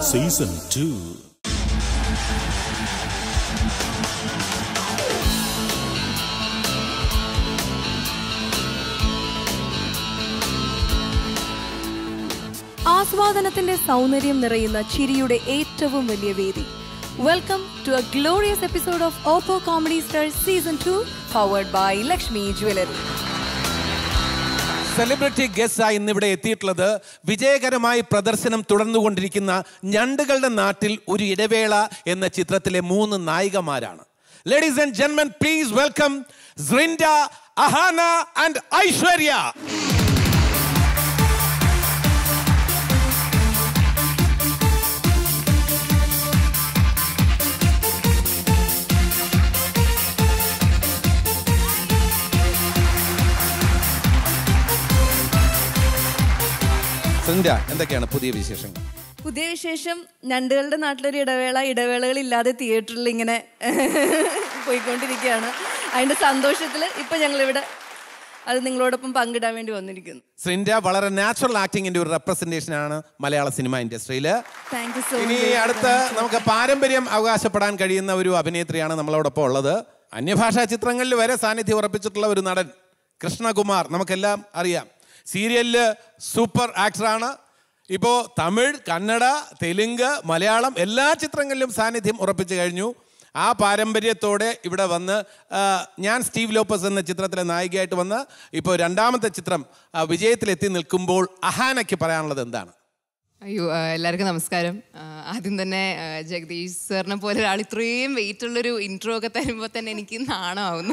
Season 2. ആസ്വാദനത്തിന്റെ സൗന്ദര്യം നിറയുന്ന ചിരിയുടെ ഏറ്റവും വലിയ വേദി. Welcome to a glorious episode of Oppo comedy stars season 2 powered by Lakshmi jewellery. Celebrity ഗസ്റ്റായി ഇന്നിവിടെ എത്തിയിട്ടുള്ളത് വിജയകരമായി പ്രദർശനം തുടർന്നുകൊണ്ടിരിക്കുന്ന ഞണ്ടുകളുടെ നാട്ടിൽ ഒരു ഇടവേള എന്ന ചിത്രത്തിലെ 3 നായികമാരാണ്. Ladies and gentlemen, please welcome Srinda, Ahaana and Aishwarya. എന്തൊക്കെയാണ് പുതിയ വിശേഷങ്ങൾ? പുതിയ വിശേഷം, ഞണ്ടുകളുടെ നാട്ടിലൊരു ഇടവേളകളില്ലാതെ തിയേറ്ററിൽ ഇങ്ങനെ പോയിക്കൊണ്ടിരിക്കുകയാണ്. അതിന്റെ സന്തോഷത്തിൽ ഇപ്പൊ ഞങ്ങളിവിടെ അത് നിങ്ങളോടൊപ്പം പങ്കിടാൻ വേണ്ടി വന്നിരിക്കുന്നു. ശ്രിൻഡ വളരെ നാച്ചുറൽ ആക്ടിങ്ങിന്റെ ഒരു റെപ്രസെന്റേഷൻ ആണ് മലയാള സിനിമ ഇൻഡസ്ട്രിയിൽ. ഇനി അടുത്ത് നമുക്ക് പാരമ്പര്യം അവകാശപ്പെടാൻ കഴിയുന്ന ഒരു അഭിനേത്രിയാണ് നമ്മളോടൊപ്പം ഉള്ളത്. അന്യഭാഷാ ചിത്രങ്ങളിൽ വരെ സാന്നിധ്യം ഉറപ്പിച്ചിട്ടുള്ള ഒരു നടൻ കൃഷ്ണകുമാർ, നമുക്കെല്ലാം അറിയാം. സീരിയലില് സൂപ്പർ ആക്ടറാണ്. ഇപ്പോൾ തമിഴ്, കന്നഡ, തെലുങ്ക്, മലയാളം എല്ലാ ചിത്രങ്ങളിലും സാന്നിധ്യം ഉറപ്പിച്ചു കഴിഞ്ഞു. ആ പാരമ്പര്യത്തോടെ ഇവിടെ വന്ന് ഞാൻ സ്റ്റീവ് ലോപ്പസ് എന്ന ചിത്രത്തിലെ നായികയായിട്ട് വന്ന് ഇപ്പോൾ 2ാമത്തെ ചിത്രം വിജയത്തിലെത്തി നിൽക്കുമ്പോൾ അഹാനയ്ക്ക് പറയാനുള്ളത് എന്താണ്? അയ്യോ, എല്ലാവർക്കും നമസ്കാരം. ആദ്യം തന്നെ ജഗദീഷ് സാറിനെ പോലെ ഒരാൾ ഇത്രയും വെയിറ്റുള്ളൊരു ഇൻട്രോ ഒക്കെ തരുമ്പോൾ തന്നെ എനിക്ക് നാണമാവുന്നു.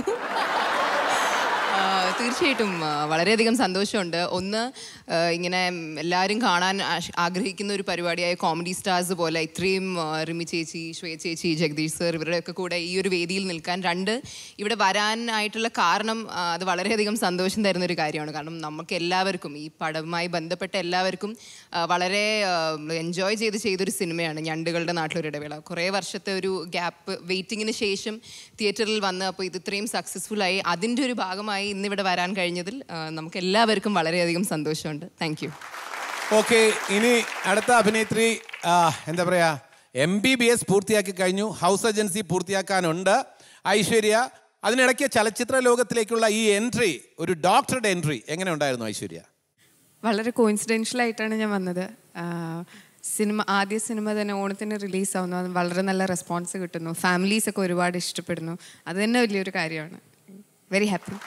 തീർച്ചയായിട്ടും വളരെയധികം സന്തോഷമുണ്ട്. ഒന്ന്, ഇങ്ങനെ എല്ലാവരും കാണാൻ ആഗ്രഹിക്കുന്ന ഒരു പരിപാടിയായ കോമഡി സ്റ്റാർസ് പോലെ ഇത്രയും റിമി ചേച്ചി, ശ്വേത ചേച്ചി, ജഗദീഷ് സർ ഇവരുടെയൊക്കെ കൂടെ ഈ ഒരു വേദിയിൽ നിൽക്കാൻ, 2 ഇവിടെ വരാനായിട്ടുള്ള കാരണം അത് വളരെയധികം സന്തോഷം തരുന്നൊരു കാര്യമാണ്. കാരണം നമുക്ക് എല്ലാവർക്കും ഈ പടവുമായി ബന്ധപ്പെട്ട എല്ലാവർക്കും വളരെ എൻജോയ് ചെയ്തൊരു സിനിമയാണ് ഞണ്ടുകളുടെ നാട്ടിലൊരു ഇടവേള. കുറേ വർഷത്തെ ഒരു ഗ്യാപ്പ് വെയിറ്റിങ്ങിന് ശേഷം തിയേറ്ററിൽ വന്ന് അപ്പോൾ ഇത് ഇത്രയും സക്സസ്ഫുള്ളായി അതിൻ്റെ ഒരു ഭാഗമായി ഇന്നിവിടെ വരാൻ കഴിഞ്ഞതിൽ നമുക്ക് എല്ലാവർക്കും വളരെയധികം സന്തോഷമുണ്ട്. Thank you. ഓക്കെ, ഇനി അടുത്ത അഭിനേത്രി എന്താ പറയുക, MBBS പൂർത്തിയാക്കി കഴിഞ്ഞു, ഹൗസ് ഏജൻസി പൂർത്തിയാക്കാനുണ്ട് ഐശ്വര്യ. അതിനിടയ്ക്ക് ചലച്ചിത്ര ലോകത്തിലേക്കുള്ള ഈ എൻട്രി, ഒരു ഡോക്ടറുടെ എൻട്രി എങ്ങനെ ഉണ്ടായിരുന്നു ഐശ്വര്യ? വളരെ കോയിൻസിഡൻഷ്യൽ ആയിട്ടാണ് ഞാൻ വന്നത്. ആദ്യ സിനിമ തന്നെ ഓണത്തിന് റിലീസാവുന്നു, അത് വളരെ നല്ല റെസ്പോൺസ് കിട്ടുന്നു, ഫാമിലീസൊക്കെ ഒരുപാട് ഇഷ്ടപ്പെടുന്നു. അത് തന്നെ വലിയൊരു കാര്യമാണ്. Very happy.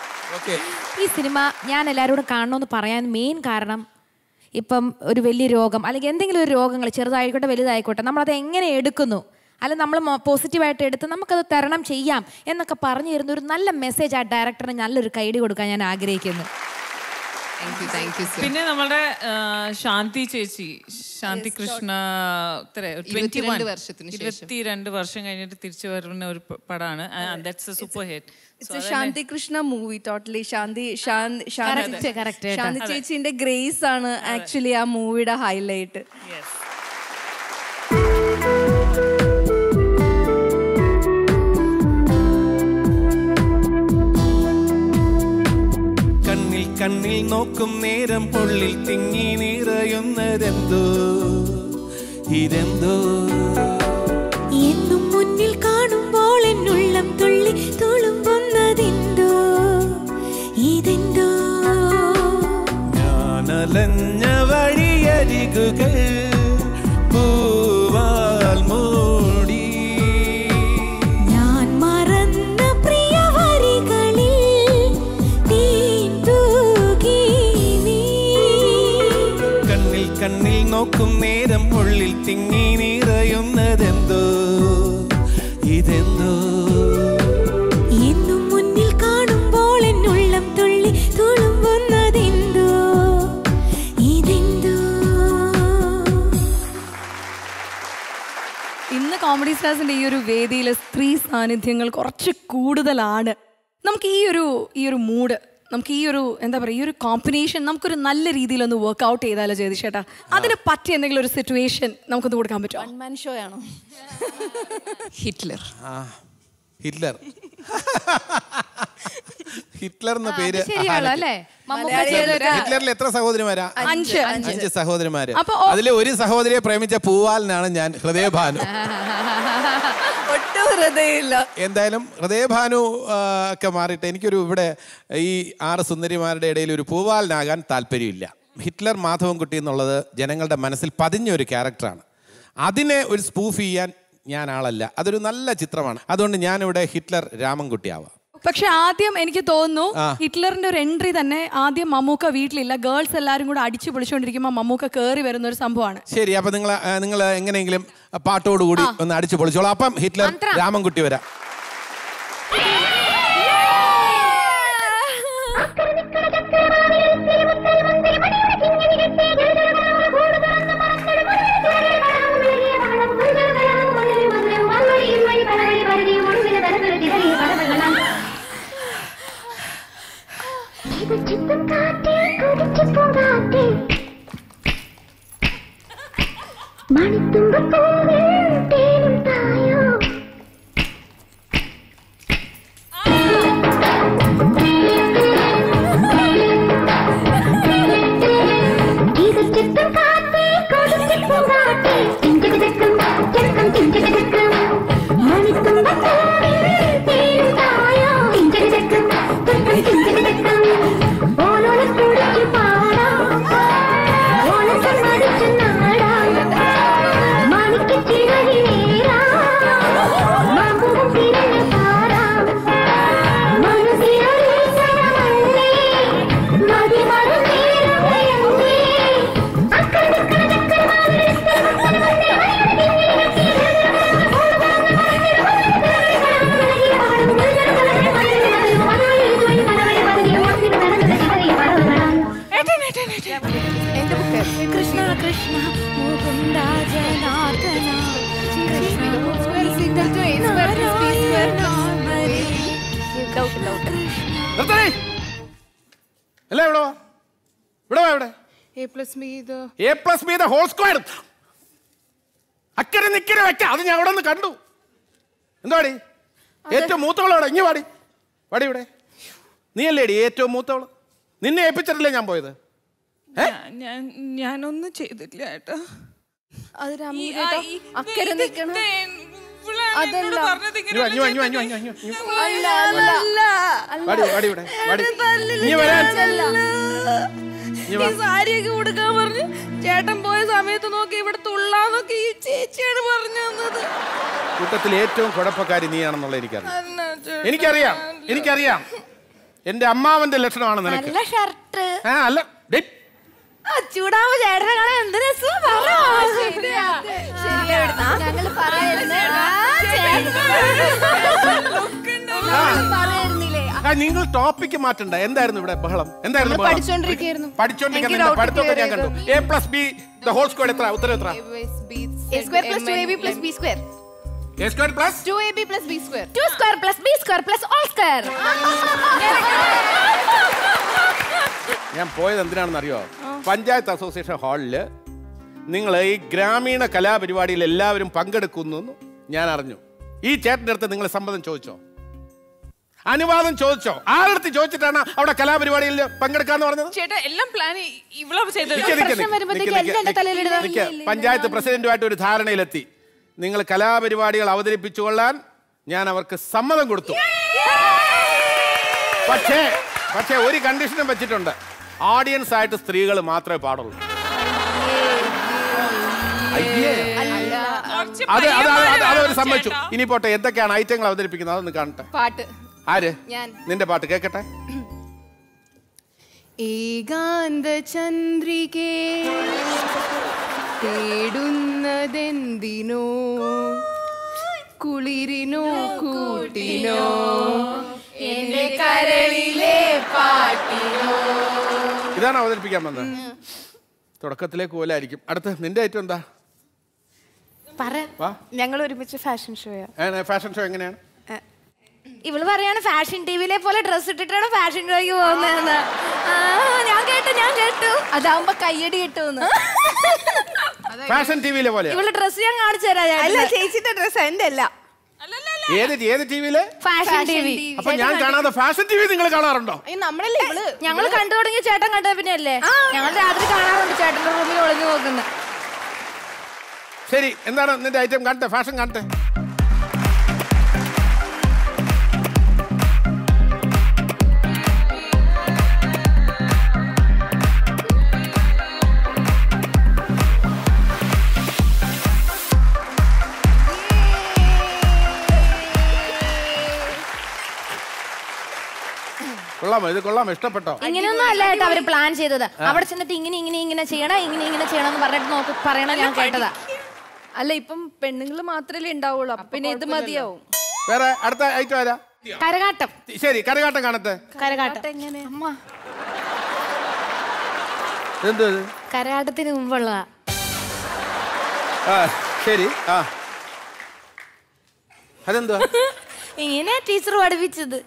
ഈ സിനിമ ഞാൻ എല്ലാവരോടും കാണണമെന്ന് പറയാൻ മെയിൻ കാരണം, ഇപ്പം ഒരു വലിയ രോഗം അല്ലെങ്കിൽ എന്തെങ്കിലും ഒരു രോഗങ്ങൾ ചെറുതായിക്കോട്ടെ വലുതായിക്കോട്ടെ, നമ്മളത് എങ്ങനെ എടുക്കുന്നു, അല്ലെങ്കിൽ നമ്മൾ പോസിറ്റീവായിട്ട് എടുത്ത് നമുക്കത് തരണം ചെയ്യാം എന്നൊക്കെ പറഞ്ഞു തരുന്ന ഒരു നല്ല മെസ്സേജ് ആ ഡയറക്ടറിന് നല്ലൊരു കൈഡി കൊടുക്കാൻ ഞാൻ ആഗ്രഹിക്കുന്നു. പിന്നെ നമ്മുടെ ശാന്തി ചേച്ചി, ശാന്തി കൃഷ്ണ 22 വർഷം കഴിഞ്ഞിട്ട് തിരിച്ചു വരുന്ന ഒരു പടമാണ്. That's a super hit. Shanthi Krishna movie totally Shanthi ചേച്ചിന്റെ ഗ്രേസ് ആണ് ആക്ച്വലി ആ മൂവിയുടെ ഹൈലൈറ്റ്. കണ്ണിൽ നോക്കും നേരം ഉള്ളിൽ തിങ്ങി നിറയുന്നതെന്തോ ഇതെന്തോ, എന്നും മുന്നിൽ കാണുമ്പോൾ എന്നുള്ളം തുള്ളി തുളുമ്പുന്നതെന്തോ ഇതെന്തോ, ഞാനലഞ്ഞ വഴിയരികുകൾ പൂവാൽ മൂടി, ഞാൻ മറന്ന പ്രിയ വരികളിൽ കണ്ണിൽ നോക്കും നേരം ഉള്ളിൽ തിങ്ങി നിറയുന്നതെന്തോ ഇതെന്തോ, എന്നും മുന്നിൽ കാണുമ്പോൾ എന്നുള്ളം തുള്ളി തുളുമ്പുന്നതെന്തോ ഇതെന്തോ. ഇന്ന് കോമഡി സ്റ്റാർസിന്റെ ഈ ഒരു വേദിയിലെ സ്ത്രീ സാന്നിധ്യങ്ങൾ കുറച്ച് കൂടുതലാണ്. നമുക്ക് ഈ ഒരു മൂഡ്, നമുക്ക് ഈ ഒരു എന്താ പറയുക, ഈ ഒരു കോമ്പിനേഷൻ നമുക്കൊരു നല്ല രീതിയിലൊന്ന് വർക്ക്ഔട്ട് ചെയ്താലോ ജയതി ചേട്ടാ? അതിന് പറ്റിയ എന്തെങ്കിലും ഒരു സിറ്റുവേഷൻ നമുക്കൊന്ന് കൊടുക്കാൻ പറ്റുമോ? 1 man ഷോ ആണോ? ഹിറ്റ്ലർ. ഹിറ്റ്ലർ എന്ന പേര് ശരിയാണോ അല്ലേ? ഹിറ്റ്ലറിൽ എത്ര സഹോദരിമാരാ? 5 സഹോദരിമാര്. അതിലെ ഒരു സഹോദരിയെ പ്രേമിച്ച പൂവാലിനാണ് ഞാൻ, ഹൃദയഭാനു. എന്തായാലും ഹൃദയഭാനു ഒക്കെ മാറിയിട്ട് എനിക്കൊരു ഇവിടെ ഈ 6 സുന്ദരിമാരുടെ ഇടയിൽ ഒരു പൂവാലിനാകാൻ താല്പര്യമില്ല. ഹിറ്റ്ലർ മാധവൻകുട്ടി എന്നുള്ളത് ജനങ്ങളുടെ മനസ്സിൽ പതിഞ്ഞ ഒരു ക്യാരക്ടറാണ്. അതിനെ ഒരു സ്പൂഫ് ചെയ്യാൻ ഞാൻ ആളല്ല. അതൊരു നല്ല ചിത്രമാണ്. അതുകൊണ്ട് ഞാനിവിടെ ഹിറ്റ്ലർ രാമൻകുട്ടി ആവാം. പക്ഷെ ആദ്യം എനിക്ക് തോന്നുന്നു ഹിറ്റ്ലറിന്റെ ഒരു എൻട്രി തന്നെ ആദ്യം മമ്മൂക്ക വീട്ടിലില്ല, ഗേൾസ് എല്ലാരും കൂടെ അടിച്ചു പൊളിച്ചുകൊണ്ടിരിക്കുമ്പോൾ മമ്മൂക്ക കയറി വരുന്ന ഒരു സംഭവമാണ്. ശരി, അപ്പൊ നിങ്ങൾ എങ്ങനെയെങ്കിലും പാട്ടോടുകൂടി ഒന്ന് അടിച്ചു പൊളിച്ചോളൂ. അപ്പം ഹിറ്റ്ലർ രാമൻകുട്ടി വരാം. അക്കരെ നിക്കരെ വെക്ക. അത് ഞാൻ അവിടെ നിന്ന് കണ്ടു. എന്താടി ഏറ്റവും മൂത്തവളോടെ ഇങ്ങ് പാടി പാടി ഇവിടെ. നീ അല്ലേടി ഏറ്റവും മൂത്തവള്? നിന്നെ ഏൽപ്പിച്ചിട്ടില്ലേ ഞാൻ പോയത്? ഞാനൊന്നും ചെയ്തില്ല ഏട്ടാ. സാരിയൊക്കെ കൊടുക്കാൻ പറഞ്ഞു ചേട്ടൻ പോയ സമയത്ത് നോക്കി ഇവിടെ തുള്ളാന്നൊക്കെ ഈ ചേച്ചിയാണ് പറഞ്ഞു തന്നത്. കൂട്ടത്തിൽ ഏറ്റവും കുഴപ്പക്കാരി നീയാണെന്നുള്ള എനിക്കറിയാം. എനിക്കറിയാം. എന്റെ അമ്മാവന്റെ ലക്ഷണമാണ് നിനക്ക്. അല്ല ചൂടാവുമ്പോ ചേട്ടനെ കാണാൻ എന്ത് രസം. നിങ്ങൾ ടോപ്പിക്ക് മാറ്റണ്ട. എന്തായിരുന്നു ഇവിടെ ബഹളം? എന്തായിരുന്നു പഠിച്ചോണ്ടിരിക്കുന്നു? പഠിത്തമൊക്കെ ഞാൻ കണ്ടു. A+B the whole square എത്ര? ഉത്തരം എത്ര? A square plus 2AB plus B square. A square plus 2AB plus B square. 2 square plus B square plus all square. ഞാൻ പോയത് എന്തിനാണെന്ന് അറിയോ? പഞ്ചായത്ത് അസോസിയേഷൻ ഹാളില് നിങ്ങൾ ഈ ഗ്രാമീണ കലാപരിപാടിയിൽ എല്ലാവരും പങ്കെടുക്കുന്നു ഞാൻ അറിഞ്ഞു. ഈ ചേട്ടൻ്റെ അടുത്ത് നിങ്ങൾ സമ്മതം ചോദിച്ചോ? അനുവാദം ചോദിച്ചോ? ആരുടെ ചോദിച്ചിട്ടാണ് അവിടെ കലാപരിപാടിയിൽ പങ്കെടുക്കാന്ന് പറഞ്ഞത്? പഞ്ചായത്ത് പ്രസിഡന്റുമായിട്ട് ഒരു ധാരണയിലെത്തി. നിങ്ങൾ കലാപരിപാടികൾ അവതരിപ്പിച്ചുകൊള്ളാൻ ഞാൻ അവർക്ക് സമ്മതം കൊടുത്തു. പക്ഷേ ഒരു കണ്ടീഷനും വെച്ചിട്ടുണ്ട്. ഓഡിയൻസ് ആയിട്ട് സ്ത്രീകൾ മാത്രമേ പാടുള്ളൂ. അതൊരു സമ്മതിച്ചു. ഇനി പോട്ടെ, എന്തൊക്കെയാണ് ഐറ്റങ്ങൾ അവതരിപ്പിക്കുന്നത് അതൊന്ന് കാണട്ടെ. പാട്ട് ആര്? നിന്റെ പാട്ട് കേക്കട്ടെ. ഏകാന്ത ചന്ദ്രികേ തേടുന്നതെന്തിനോ, കുളിരിനോ കൂട്ടിനോ, എന്റെ കരളിലെ പാട്ടിനോ. ഇതാണ് അവതരിപ്പിക്കാൻ വന്നത്. തുടക്കത്തിലേക്ക് പോലായിരിക്കും. അടുത്ത് നിന്റെ ഐറ്റം എന്താ? ഞങ്ങൾ ഒരുമിച്ച് ഫാഷൻ ഷോയാ. ഫാഷൻ ഷോ എങ്ങനെയാണ്? ഇവള് പറയാണ് ഫാഷൻ ടിവിയിലെ പോലെ ഡ്രസ് ഇട്ടിട്ടാണ് ഫാഷൻ ഷോയ്ക്ക് പോകുന്നതെന്ന്. ഞാൻ കേട്ടു. അതാവുമ്പോ കയ്യടി കിട്ടുമെന്ന്. ഫാഷൻ ടിവിയിലെ പോലെ ഇവള് ഡ്രസ് ഞാൻ കാണിച്ചു തരാം. ചേച്ചിന്റെ ഡ്രസ് എന്റെ അല്ല. ഏത് ടിവിയില്? Fashion TV. അപ്പൊ ഞാൻ കാണാതെ ഫാഷൻ ടിവി നിങ്ങൾ കാണാറുണ്ടോ? ഞങ്ങൾ കണ്ടു തുടങ്ങിയ ചേട്ടൻ കണ്ട പിന്നെ അല്ലേ ഞങ്ങൾ രാത്രി കാണാറുണ്ട് ചേട്ടന്റെ റൂമിൽ ഒളിഞ്ഞു നോക്കുന്നത്. ശരി, എന്താണ് നിന്റെ ഐറ്റം? കാണട്ടെ, ഫാഷൻ കാണട്ടെ. കൊള്ളാമോ? ഇത് കൊള്ളാമോ? ഇഷ്ടപ്പെട്ടോ? ഇങ്ങനെയൊന്നും അല്ല കേട്ടോ അവര് പ്ലാൻ ചെയ്തത്. അവിടെ ചെന്നിട്ട് ഇങ്ങനെ ചെയ്യണം എന്ന് പറഞ്ഞിട്ട് പറയണം ഞാൻ കേട്ടതാ. അല്ല, ഇപ്പം പെണ്ണുങ്ങൾ മാത്രമല്ലേ ഉണ്ടാവുള്ളൂ, പിന്നെ ഇത് മതിയാവും. വേറെ അടുത്ത ഐറ്റം ആരാ? കരകാട്ടം. ശരി, കരകാട്ടം കാണട്ടെ. കരകാട്ടം എങ്ങനെ? എന്തോ കരകാട്ടത്തിന് മുമ്പുള്ള. ശരി, അതെന്തോ ഇങ്ങനെ ടീച്ചർ പഠിപ്പിച്ചത്.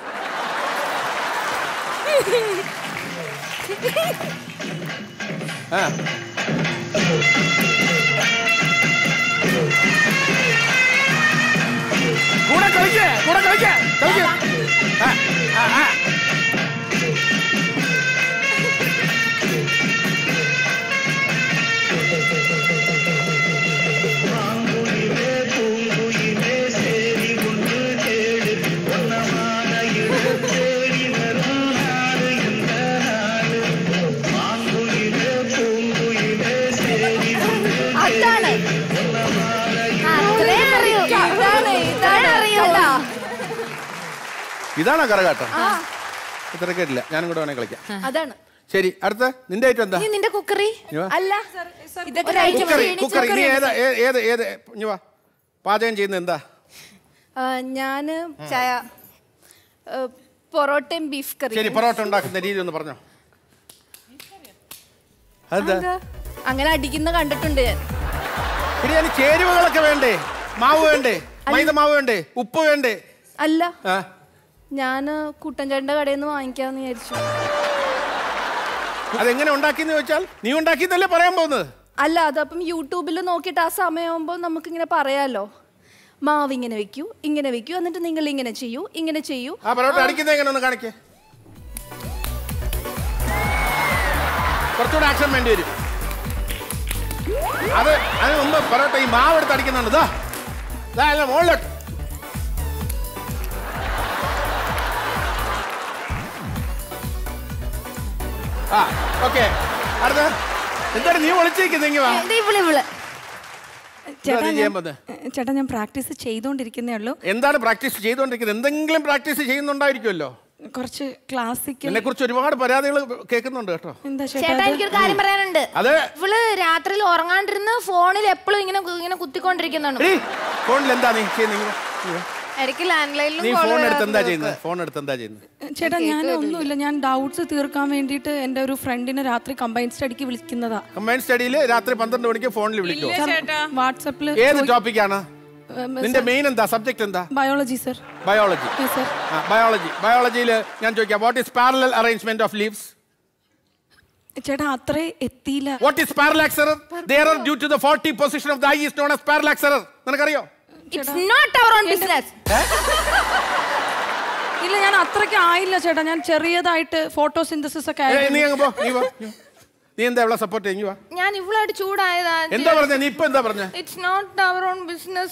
കൂടെ കളിക്കേ. ഇതാണോ കരകാട്ടം? ഇത്ര കേട്ടില്ല, ഞാനും കൂടെ വേണേ കളിക്കാം. അതാണ്. ശരി, അടുത്ത നിന്റെ ഐറ്റം എന്താ? നിന്റെ കുക്കറി അല്ല, കുക്കറി. നീ ഏത് പാചകം ചെയ്യുന്നത് എന്താ? ഞാന് പൊറോട്ടയും ബീഫ് കറി. ശരി, പൊറോട്ട ഉണ്ടാക്കുന്ന രീതി ഒന്ന് പറഞ്ഞോ. അതെന്താ അങ്ങനെ അടിക്കുന്ന കണ്ടിട്ടുണ്ട് ഞാൻ. പിന്നെ അതിന് ചേരുവകളൊക്കെ വേണ്ടേ? മാവ് വേണ്ടേ? മൈദ മാവ് വേണ്ടേ? ഉപ്പ് വേണ്ടേ? അല്ല, ഞാന് കുട്ടൻചേട്ടന്റെ കടയിൽ നിന്ന് വാങ്ങിക്കാന്ന് വിചാരിച്ചു. അതെങ്ങനെ ഉണ്ടാക്കിന്ന് ചോദിച്ചാൽ നീ ഉണ്ടാക്കിന്നല്ലേ പറയാൻ പോകുന്നത്? അല്ല, അതപ്പം യൂട്യൂബിൽ നോക്കിയിട്ട് ആ സമയമാകുമ്പോൾ നമുക്കിങ്ങനെ പറയാലോ, മാവ് ഇങ്ങനെ വെക്കൂ, ഇങ്ങനെ വെക്കൂ, എന്നിട്ട് നിങ്ങൾ ഇങ്ങനെ ചെയ്യൂ, ഇങ്ങനെ ചെയ്യൂ. ആ പൊറോട്ട അടിക്കുന്നത് എങ്ങനെ ഒന്ന് കാണിക്കേ. കുറച്ചുകൂടെ ആക്ഷൻ വേണ്ടി വരും. അതിന് മുമ്പ് പൊറോട്ട ഈ മാവ് എടുത്ത് അടിക്കുന്നുണ്ട്. മുകളിലോട്ട്. ഓക്കെ, അടുത്ത എന്താണ് നീ ഒളിച്ചേക്കുന്നത്? ചേട്ടാ, ഞാൻ പ്രാക്ടീസ് ചെയ്തോണ്ടിരിക്കുന്നേ ഉള്ളൂ. എന്താണ് പ്രാക്ടീസ് ചെയ്തോണ്ടിരിക്കുന്നത്? എന്തെങ്കിലും പ്രാക്ടീസ് ചെയ്യുന്നുണ്ടായിരിക്കുമല്ലോ. കുറച്ച് ക്ലാസിക്കൽ. എന്നെ കുറിച്ച് ഒരുപാട് പരാതികൾ കേൾക്കുന്നുണ്ട് കേട്ടോ. ചേട്ടാ, എനിക്കൊരു കാര്യം പറയാനുണ്ട്. ഇവള് രാത്രിയിൽ ഉറങ്ങാണ്ടിരുന്ന് ഫോണിൽ എപ്പോഴും ഇങ്ങനെ കുത്തിക്കൊണ്ടിരിക്കുന്നുണ്ട്. ഫോണിൽ എന്താ നീ ചെയ്യുന്നത്? ഫോൺ എടുത്ത് എന്താ ചെയ്യുന്നത്? ചേട്ടാ, ഞാൻ ഒന്നുമില്ല. ഞാൻ ഡൗട്ട്സ് തീർക്കാൻ വേണ്ടിട്ട് എന്റെ ഒരു ഫ്രണ്ടിനെ രാത്രി കമ്പൈൻ സ്റ്റഡിക്ക് വിളിക്കുന്നതാ. കമ്പൈൻ സ്റ്റഡിയിൽ രാത്രി 12 മണിക്ക് ഫോണിൽ വിളിക്കും. വാട്സാപ്പിൽ. ഏത് ടോപ്പിക്കാണ് നിന്റെ മെയിൻ? എന്താ സബ്ജക്ട്? എന്താ? Biology sir. ബയോളജി. ബയോളജിയിൽ ഞാൻ ചോദിക്കാം, what is parallel arrangement of leaves? ചേട്ടാ, അത്രേ എത്തിയില്ല. What is parallax error? The error due to the faulty position of the eye is known as parallax error. നിനക്കറിയോ? It's not our own business. ഇല്ല, ഞാൻ അത്രയ്ക്ക് ആയില്ല ചേട്ടാ. ഞാൻ ചെറിയതായിട്ട് ഫോട്ടോസിന്തസിസ് ഒക്കെ. നീ എന്താ ഇവിടെ സപ്പോർട്ട് ചെയ്യുക? ഞാൻ ഇവളായിട്ട് ചൂടായതാ. എന്താ പറഞ്ഞ? നീ ഇപ്പൊ എന്താ പറഞ്ഞ? It's not our own business.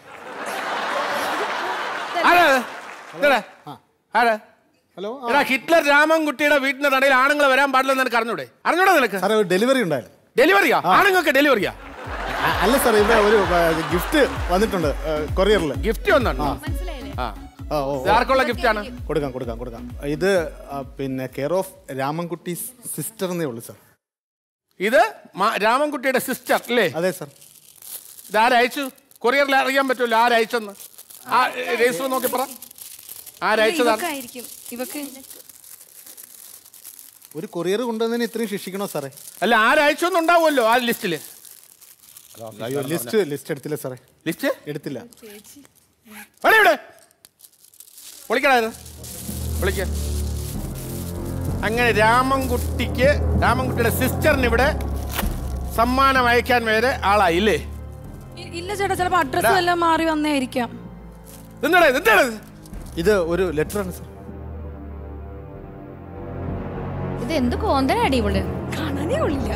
Hello, Hitler രാമൻകുട്ടിയുടെ വീട്ടിന്റെ നടയിൽ ആണുങ്ങൾ വരാൻ പാടില്ലെന്ന് നിനക്ക് അറിഞ്ഞൂടെ? നിനക്ക് ഡെലിവറി ഉണ്ടായിരുന്നു. ഡെലിവറിയാ? ആണുങ്ങൾക്ക് ഡെലിവറിയാ? അല്ല സാർ, ഇവിടെ ഒരു ഗിഫ്റ്റ് വന്നിട്ടുണ്ട് കൊറിയറിൽ. ഗിഫ്റ്റ് വന്നിട്ടുണ്ടോ? ആർക്കുള്ള ഗിഫ്റ്റ് ആണ്? കൊടുക്കാം. ഇത് പിന്നെ കെയർ ഓഫ് രാമൻകുട്ടി സിസ്റ്റർ എന്നേ ഉള്ളൂ സാർ. ഇത് രാമൻകുട്ടിയുടെ സിസ്റ്റർ അല്ലേ? അതെ സാർ. ഇത് ആരയച്ചു? കൊറിയറിൽ അറിയാൻ പറ്റുമല്ലോ ആരയച്ചെന്ന്. ആ രജിസ്റ്റർ നോക്കി പറ, ആരയച്ചതാണ്? ഒരു കൊറിയർ കൊണ്ടുവന്നതിന് ഇത്രയും ശിക്ഷിക്കണോ സാറേ? അല്ല, ആരയച്ചൊന്നുണ്ടാവുമല്ലോ ആ ലിസ്റ്റില്. ലിസ്റ്റ് എടുത്തില്ല സാറേ. ലിസ്റ്റ് എടുത്തില്ല. വിളിക്ക. അങ്ങനെ രാമൻകുട്ടിയുടെ സിസ്റ്ററിന് ഇവിടെ സമ്മാനം അയക്കാൻ വരെ ആളായില്ലേ? ഇല്ല ചേട്ടാ, ചിലപ്പോ അഡ്രസ് എല്ലാം മാറി വന്നേയിരിക്കാം. ഇത് ഒരു ലെറ്റർ ആണ് സർ. ഇത് എന്ത് കോന്തനാടി ഇവള്? കാണാനേ ഉള്ളില്ല.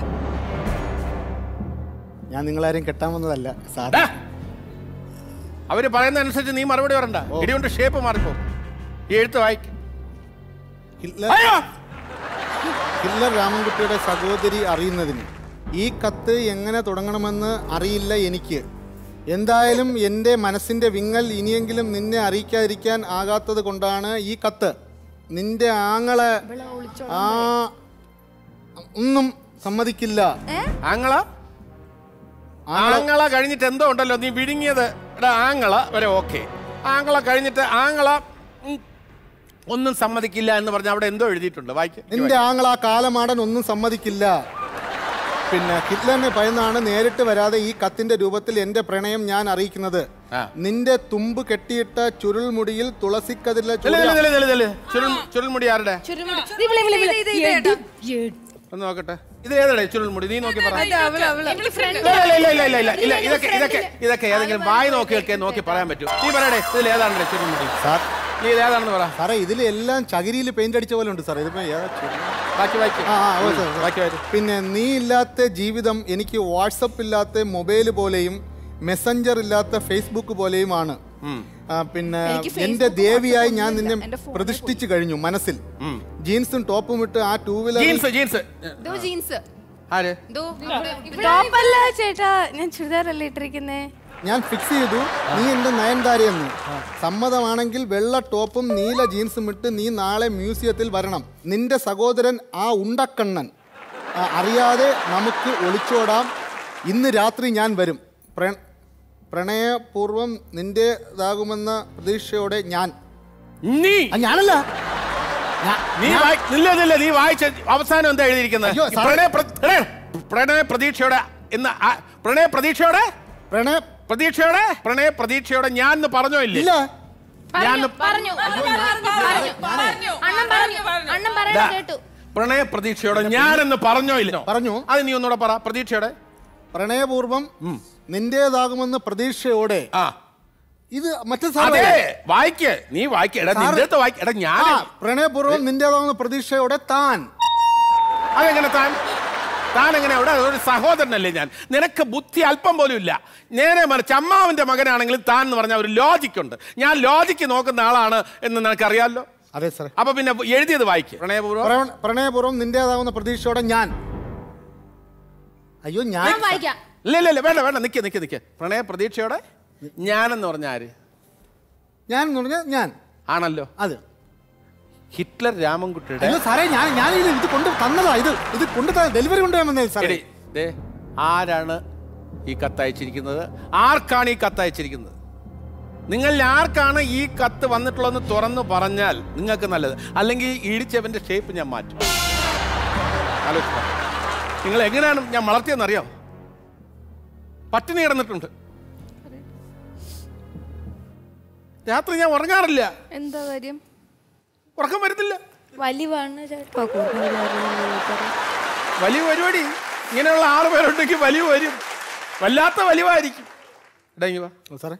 ഞാൻ നിങ്ങളാരും കെട്ടാൻ വന്നതല്ല സാർ. അവര് പറയുന്ന അനുസരിച്ച് നീ മറുപടി പറയണ്ട. ഇടികൊണ്ട് ഷേപ്പ് മാറിപ്പോ. ഈ എഴുത്ത് വായിക്കും. ഹിറ്റ്ലർ രാമൻകുട്ടിയുടെ സഹോദരി അറിയുന്നതിന് ഈ കത്ത് എങ്ങനെ തുടങ്ങണമെന്ന് അറിയില്ല എനിക്ക്. എന്തായാലും എൻ്റെ മനസ്സിൻ്റെ വിങ്ങൽ ഇനിയെങ്കിലും നിന്നെ അറിയിക്കാതിരിക്കാൻ ആകാത്തത് കൊണ്ടാണ് ഈ കത്ത്. നിന്റെ ആങ്ങളെ ഒന്നും സമ്മതിക്കില്ല. ആങ്ങള കഴിഞ്ഞിട്ട് എന്തോ ഉണ്ടല്ലോ നീ വിഴുങ്ങിയത്. ആങ്ങള വരെ ഓക്കെ. ആങ്ങള കഴിഞ്ഞിട്ട് ആങ്ങള ഒന്നും സമ്മതിക്കില്ല എന്ന് പറഞ്ഞ അവിടെ എന്തോ എഴുതിയിട്ടുണ്ട്. വായിക്കും. നിന്റെ ആങ്ങള കാലമാടൻ ഒന്നും സമ്മതിക്കില്ല. പിന്നെ ഹിറ്റ്ലറിനെ ഭയന്നാണ് നേരിട്ട് വരാതെ ഈ കത്തിന്റെ രൂപത്തിൽ എന്റെ പ്രണയം ഞാൻ അറിയിക്കുന്നത്. നിന്റെ തുമ്പ് കെട്ടിയിട്ട ചുരുൾമുടിയിൽ തുളസിക്കതിലെ ചുരുൾമുടി ആരുടെ ഒന്ന് നോക്കട്ടെ. ഇത് ഏതാ ചുരുൾമുടി? നീ നോക്കി പറ. ഇതൊക്കെ ഏതെങ്കിലും വായി നോക്കിയൊക്കെ നോക്കി പറയാൻ പറ്റും. നീ പറയടേ ഇതിൽ ഏതാണ് ചുരുൾമുടി? സാർ നീ ഏതാണെന്ന് പറ. സാറേ ഇതിൽ എല്ലാം ചകിരിയിൽ പെയിന്റ് അടിച്ച പോലെ ഉണ്ട് സാർ. ഇതിപ്പോ പിന്നെ നീ ഇല്ലാത്ത ജീവിതം എനിക്ക് വാട്സപ്പ് ഇല്ലാത്ത മൊബൈൽ പോലെയും മെസ്സഞ്ചർ ഇല്ലാത്ത ഫേസ്ബുക്ക് പോലെയുമാണ്. പിന്നെ എന്റെ ദേവിയായി ഞാൻ നിന്നെ പ്രതിഷ്ഠിച്ചു കഴിഞ്ഞു മനസ്സിൽ. ജീൻസും ടോപ്പും ഇട്ട് ആ ടൂ വീലർ ചേട്ടാ ഞാൻ ചുരിദാറല്ലേ ഇട്ടിരിക്കുന്നേ. ഞാൻ ഫിക്സ് ചെയ്തു നീ എന്റെ നയൻതാരയെന്ന്. സമ്മതമാണെങ്കിൽ വെള്ള ടോപ്പും നീല ജീൻസും ഇട്ട് നീ നാളെ മ്യൂസിയത്തിൽ വരണം. നിന്റെ സഹോദരൻ ആ ഉണ്ടക്കണ്ണൻ അറിയാതെ നമുക്ക് ഒളിച്ചോടാം. ഇന്ന് രാത്രി ഞാൻ വരും. പ്രണയപൂർവം നിന്റേതാകുമെന്ന പ്രതീക്ഷയോടെ ഞാൻ. ഞാനല്ല നീ വായിച്ച അവസാനം എന്താ എഴുതിയിരിക്കുന്നത്? പ്രണയ പ്രതീക്ഷയോടെ പ്രതീക്ഷയോടെ ഞാൻ പറഞ്ഞോ ഇല്ല? പ്രണയ പ്രതീക്ഷയോടെ ഞാനെന്ന് പറഞ്ഞോ ഇല്ലോ? പറഞ്ഞു. അത് നീ ഒന്നുകൂടെ പറ. പ്രതീക്ഷയോടെ പ്രണയപൂർവം നിന്റേതാകുമെന്ന് പ്രതീക്ഷയോടെ. ഇത് മറ്റേ വായിക്ക്. നീ വായിക്കടാ. ഞാൻ പ്രണയപൂർവം നിന്റേതാകുന്ന പ്രതീക്ഷയോടെ താൻ. അതെങ്ങനെ താൻ എങ്ങനെ? അവിടെ ഒരു സഹോദരനല്ലേ ഞാൻ. നിനക്ക് ബുദ്ധി അല്പം പോലും ഇല്ല. നേരെ മറിച്ച് അമ്മാവന്റെ മകനാണെങ്കിലും താൻ എന്ന് പറഞ്ഞ ഒരു ലോജിക് ഉണ്ട്. ഞാൻ ലോജിക്ക് നോക്കുന്ന ആളാണ് എന്ന് നിനക്കറിയാമല്ലോ. അതെ സാർ. അപ്പൊ പിന്നെ എഴുതിയത് വായിക്ക്. പ്രണയപൂർവം നിന്റേതാകുന്ന പ്രതീക്ഷയോടെ ഞാൻ. അയ്യോ ഞാൻ ഇല്ല വേണ്ട നിക്ക്. പ്രണയ പ്രതീക്ഷയോടെ ഞാനെന്ന് പറഞ്ഞ ആര്? ഞാൻ എന്ന് പറഞ്ഞ ഞാൻ ആണല്ലോ. അത് ഹിറ്റ്ലർ രാമൻകുട്ടിയുടെ. സാറേ ഞാൻ ഇത് കൊണ്ട് തന്നതാ. ഇത് കൊണ്ട് ഡെലിവറി കൊണ്ടുവന്നേ സാറേ. ആരാണ് ഈ കത്തയച്ചിരിക്കുന്നത്? ആർക്കാണ് ഈ കത്തയച്ചിരിക്കുന്നത്? നിങ്ങളിൽ ആർക്കാണ് ഈ കത്ത് വന്നിട്ടുള്ളതെന്ന് തുറന്നു പറഞ്ഞാൽ നിങ്ങൾക്ക് നല്ലത്. അല്ലെങ്കിൽ ഇടിച്ചവന്റെ ഷേപ്പ് ഞാൻ മാറ്റും. ആലോചിക്കാം. നിങ്ങൾ എങ്ങനെയാണ് ഞാൻ വളർത്തിയെന്നറിയാം. പട്ടിണി കിടന്നിട്ടുണ്ട്. രാത്രി ഞാൻ ഉറങ്ങാറില്ല. എന്താ കാര്യം? ഉറക്കം വരുന്നില്ല. വലിവാണ് ചേട്ടാ. വലിയ പരിപാടി. ഇങ്ങനെയുള്ള 6 പേരുണ്ടെങ്കിൽ വലിയ വരും. വല്ലാത്ത വലിവായിരിക്കും. ഇടങ്ങി വാ സാറേ.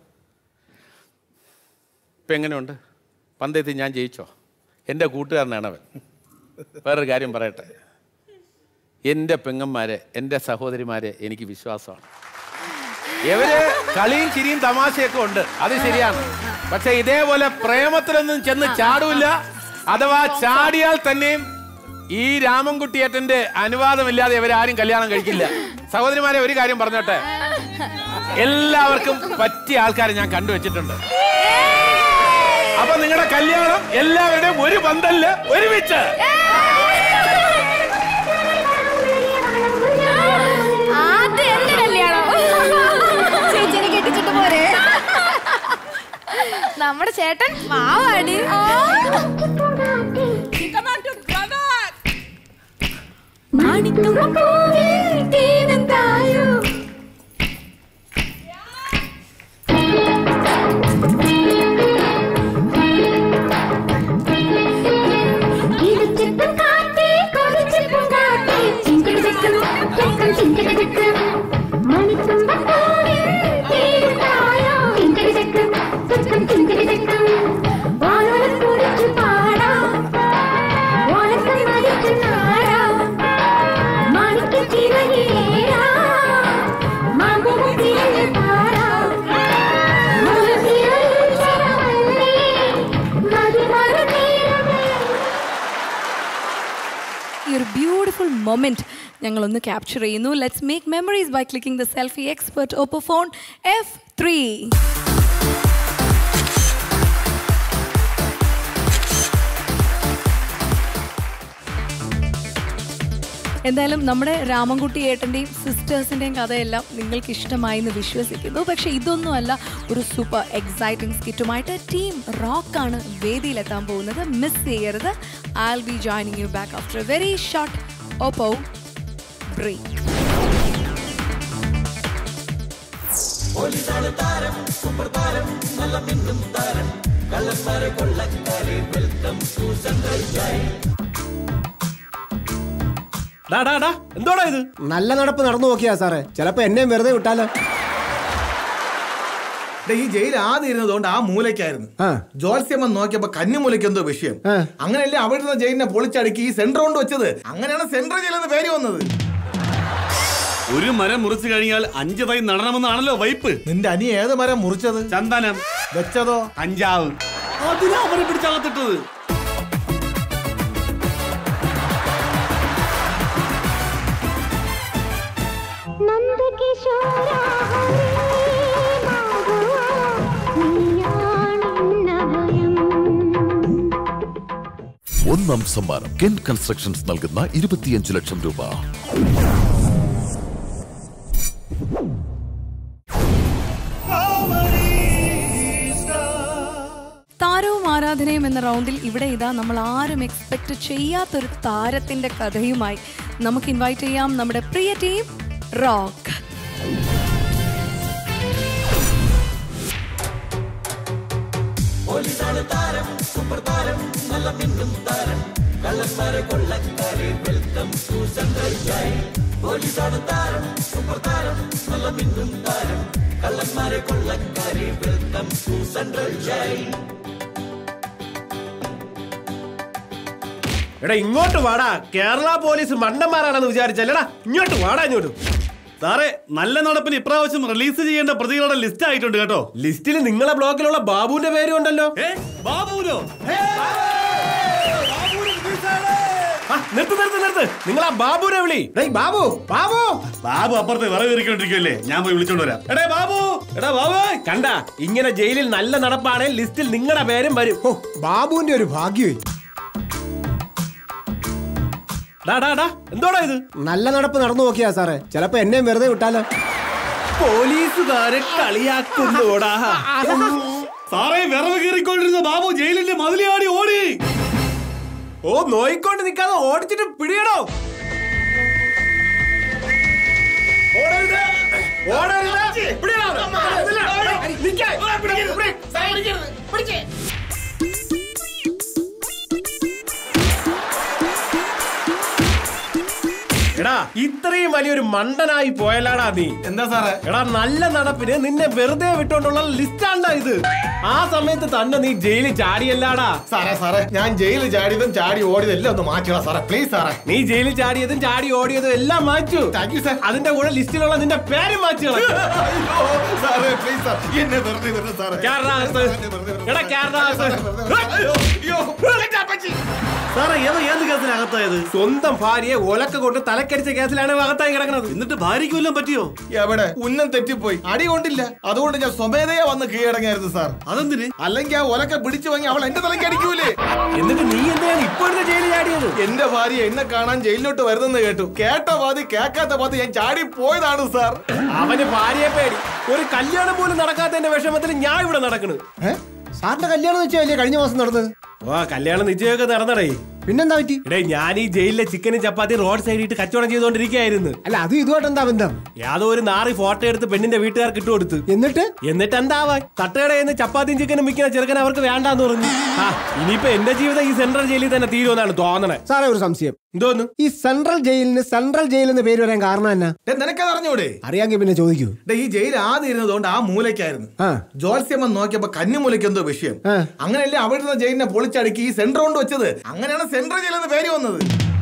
ഇപ്പം എങ്ങനെയുണ്ട്? പന്തയത്തിൽ ഞാൻ ജയിച്ചോ? എൻ്റെ കൂട്ടുകാരനാണ് അവൻ. വേറൊരു കാര്യം പറയട്ടെ. എൻ്റെ പെങ്ങന്മാരെ, എൻ്റെ സഹോദരിമാരെ എനിക്ക് വിശ്വാസമാണ്. ഇവര് കളിയും ചിരിയും തമാശയൊക്കെ ഉണ്ട്, അത് ശരിയാണ്. പക്ഷെ ഇതേപോലെ പ്രേമത്തിലൊന്നും ചെന്ന് ചാടൂല. അഥവാ ചാടിയാൽ തന്നെയും ഈ രാമൻകുട്ടിയേട്ടന്റെ അനുവാദമില്ലാതെ ഇവരാരും കല്യാണം കഴിക്കില്ല. സഹോദരിമാരെ ഒരു കാര്യം പറഞ്ഞോട്ടെ, എല്ലാവർക്കും പറ്റിയ ആൾക്കാരെ ഞാൻ കണ്ടുവച്ചിട്ടുണ്ട്. അപ്പൊ നിങ്ങളുടെ കല്യാണം എല്ലാവരുടെയും ഒരു പന്തലില് ഒരുമിച്ച്. നമ്മുടെ ചേട്ടൻ മാവാടി. മണിത്തുമ്പ മൊമെന്റ് ഞങ്ങളൊന്ന് ക്യാപ്ചർ ചെയ്യുന്നു. Let's make memories by clicking the selfie expert Oppo phone F3. എന്തായാലും നമ്മുടെ രാമൻകുട്ടി ഏട്ടൻ്റെയും സിസ്റ്റേഴ്സിൻ്റെയും കഥയെല്ലാം നിങ്ങൾക്ക് ഇഷ്ടമായി എന്ന് വിശ്വസിക്കുന്നു. പക്ഷേ ഇതൊന്നുമല്ല, ഒരു സൂപ്പർ എക്സൈറ്റിംഗ് സ്കിറ്റുമായിട്ട് ടീം റോക്കാണ് വേദിയിലെത്താൻ പോകുന്നത്. മിസ് ചെയ്യരുത്. I will be joining you back after a very short Oppo break. എന്തോടാ ഇത്? നല്ല നടപ്പ് നടന്നു നോക്കിയാ സാറേ, ചിലപ്പോ എന്നെയും വെറുതെ വിട്ടാലോ. ഈ ജയിൽ ആദ്യം ഇരുന്നതുകൊണ്ട് ആ മൂലയ്ക്കായിരുന്നു. ജോത്സ്യമ്മൻ നോക്കിയപ്പോ കന്നിമൂലയ്ക്ക് എന്തോ വിഷയം. അങ്ങനെയല്ലേ അവിടെ ഇരുന്ന ജയിലിനെ പൊളിച്ചടുക്കി ഈ സെന്റർ കൊണ്ട് വെച്ചത്. അങ്ങനെയാണ് സെൻട്രൽ ജയിൽ എന്ന് പേര് വന്നത്. ഒരു മരം മുറിച്ചു കഴിഞ്ഞാൽ 5 തൈ നടണമെന്നാണല്ലോ വൈപ്പ്. നിന്റെ അനി ഏത് മരം മുറിച്ചത്? ചന്ദനം. വെച്ചതോ? കഞ്ചാവ്. അതിനാ അവരെ പിടിച്ചകത്തിട്ടത്. ഒന്നാം സമ്മാനം കെൻ കൺസ്ട്രക്ഷൻസ് നൽകുന്ന 25 ലക്ഷം രൂപ. താരവും ആരാധനയും എന്ന റൗണ്ടിൽ ഇവിടെ ഇതാ നമ്മൾ ആരും എക്സ്പെക്ട് ചെയ്യാത്തൊരു താരത്തിന്റെ കഥയുമായി നമുക്ക് ഇൻവൈറ്റ് ചെയ്യാം നമ്മുടെ പ്രിയ ടീം റോക്ക്. എടാ ഇങ്ങോട്ട് വാടാ, കേരള പോലീസ് മണ്ടന്മാരാണെന്ന് വിചാരിച്ചല്ലടാ, ഇങ്ങോട്ട് വാടാ ഇങ്ങോട്ട്. സാറേ, നല്ല നടപ്പിന് ഇപ്രാവശ്യം റിലീസ് ചെയ്യേണ്ട പ്രതികളുടെ ലിസ്റ്റ് ആയിട്ടുണ്ട് കേട്ടോ. ലിസ്റ്റിൽ നിങ്ങളെ ബ്ലോക്കിലുള്ള ബാബുവിന്റെ പേരും ഉണ്ടല്ലോ. ബാബുവിനോ? നിർത്ത്, നിങ്ങളാ ബാബുവിനെ വിളി. ബാബു ബാബു ബാബു അപ്പുറത്തെ വിറവ് കയറിക്കൊണ്ടിരിക്കുമല്ലേ, ഞാൻ പോയി വിളിച്ചോണ്ട് വരാം. എടേ ബാബു, എടാ ബാബു. കണ്ട, ഇങ്ങനെ ജയിലിൽ നല്ല നടപ്പാണെങ്കിൽ ലിസ്റ്റിൽ നിങ്ങളുടെ പേരും വരും. ബാബുവിന്റെ ഒരു ഭാഗ്യമായി. എന്തോടാ ഇത്? നല്ല നടപ്പ് നടന്നു നോക്കിയാ സാറേ, ചിലപ്പോ എന്നെയും വെറുതെ വിട്ടാലോ. പോലീസുകാരെ കളിയാക്കുന്നോടാ. സാറേ, വിറവ് കയറിക്കൊണ്ടിരുന്ന ബാബു ജയിലിന്റെ മതിലിയാടി ഓടി. ഓ, നോയിക്കൊണ്ട് നിൽക്കാതെ ഓടിച്ചിട്ട് പിടിയടോ. എടാ, ഇത്രയും വലിയൊരു മണ്ടനായി പോയലാടാ നീ. എന്താ സാറേ? എടാ, നല്ല നടപ്പിന് നിന്നെ വെറുതെ വിട്ടോണ്ടുള്ള ലിസ്റ്റാണ്ടാ ഇത്. ആ സമയത്ത് തന്നെ നീ ജയിലിൽ ചാടിയല്ലാടാ. സാറേ, ഞാൻ ജയിലിൽ ചാടിയതും ചാടി ഓടിയതും എല്ലാം ഒന്ന് മാറ്റിയടാ സാറേ, പ്ലീസ് സാറേ. നീ ജയിലിൽ ചാടിയതും ചാടി ഓടിയതും എല്ലാം മാറ്റൂ. Thank you sir. അതിന്റെ കൂടെ ലിസ്റ്റിലുള്ള നിന്റെ പേര് മാറ്റിയോളാം. സാറേ, പ്ലീസ് സാർ, എന്നെ വെറുതെ വിടണം സാറേ. സാറേ, ഏത് കേസിനകത്തായത്? സ്വന്തം ഭാര്യയെ ഒലക്ക കൊണ്ട് തലക്കടിച്ച കേസിലാണ് അകത്തായി കിടക്കുന്നത്. എന്നിട്ട് ഭാര്യയ്ക്ക് വല്ലതും പറ്റിയോ? എവിടെ? ഉന്നം തെറ്റിപ്പോയി, അടി കൊണ്ടില്ല. അതുകൊണ്ട് ഞാൻ സ്വമേധയാ വന്ന് കീഴടങ്ങായിരുന്നു സാർ. അതെന്തിന്? അല്ലെങ്കിൽ ആ ഒലക്ക പിടിച്ചു വാങ്ങി അവൾ എന്റെ തലയ്ക്ക് അടിക്കൂലേ. എന്നിട്ട് നീ എന്തിനാണ് ഇപ്പോഴത്തെ ജയിലിൽ ചാടിയത്? എന്റെ ഭാര്യ എന്നെ കാണാൻ ജയിലിലോട്ട് വരുന്നെന്ന് കേട്ടു. കേട്ട പാതി കേൾക്കാത്ത പാതി ഞാൻ ചാടി പോയതാണ് സാർ. അവന് ഭാര്യയെ പേടി. ഒരു കല്യാണം പോലും നടക്കാത്തതിന്റെ വിഷമത്തിൽ ഞാൻ ഇവിടെ നടക്കണ്. സാറിന്റെ കല്യാണം നിശ്ചയമല്ലേ കഴിഞ്ഞ മാസം നടന്നത്? ഓ, കല്യാണം നിശ്ചയമൊക്കെ നടന്നടേ. പിന്നെന്താ പറ്റി? എടേ, ഞാൻ ഈ ജയിലിലെ ചിക്കനും ചപ്പാത്തി റോഡ് സൈഡിൽ ഇട്ട് കച്ചവടം ചെയ്തോണ്ടിരിക്കുകയായിരുന്നു. അല്ല, അത് ഇതുമായിട്ട് എന്താ ബന്ധം? യാതോ ഒരു നാറി ഫോട്ടോ എടുത്ത് പെണ്ണിന്റെ വീട്ടുകാർക്ക് ഇട്ട് കൊടുത്ത്. എന്നിട്ട് എന്താവാൻ? തട്ടുകടയിൽ ചപ്പാത്തിയും ചിക്കനും വിൽക്കുന്ന ചെറുക്കൻ അവർക്ക് വേണ്ടാന്ന് പറഞ്ഞു. ഇനിയിപ്പോ എന്റെ ജീവിതം ഈ സെൻട്രൽ ജയിലിൽ തന്നെ തീരുമെന്നാണ് തോന്നണേ. സാറേ, ഒരു സംശയം. എന്തോന്ന്? ഈ സെൻട്രൽ ജയിലിന് സെൻട്രൽ ജയിൽ എന്ന് പേര് വരാൻ കാരണം എന്നാ? നിനക്കത് അറിഞ്ഞൂടെ? അറിയാമെങ്കിൽ പിന്നെ ചോദിക്കൂ. ഈ ജയിൽ ആദ്യം ഇരുന്നതുകൊണ്ട് ആ മൂലയ്ക്കായിരുന്നു. ജോത്സ്യമ്മൻ നോക്കിയപ്പോ കന്നിമൂലയ്ക്ക് എന്തോ വിഷയം. അങ്ങനെയല്ലേ അവിടെ ഇരുന്ന ജയിലിനെ പൊളിച്ചടുക്കി ഈ സെന്റർ കൊണ്ട് വെച്ചത്. അങ്ങനെയാണ് സെൻട്രൽ ജയിൽ എന്ന് പേര് വന്നത്.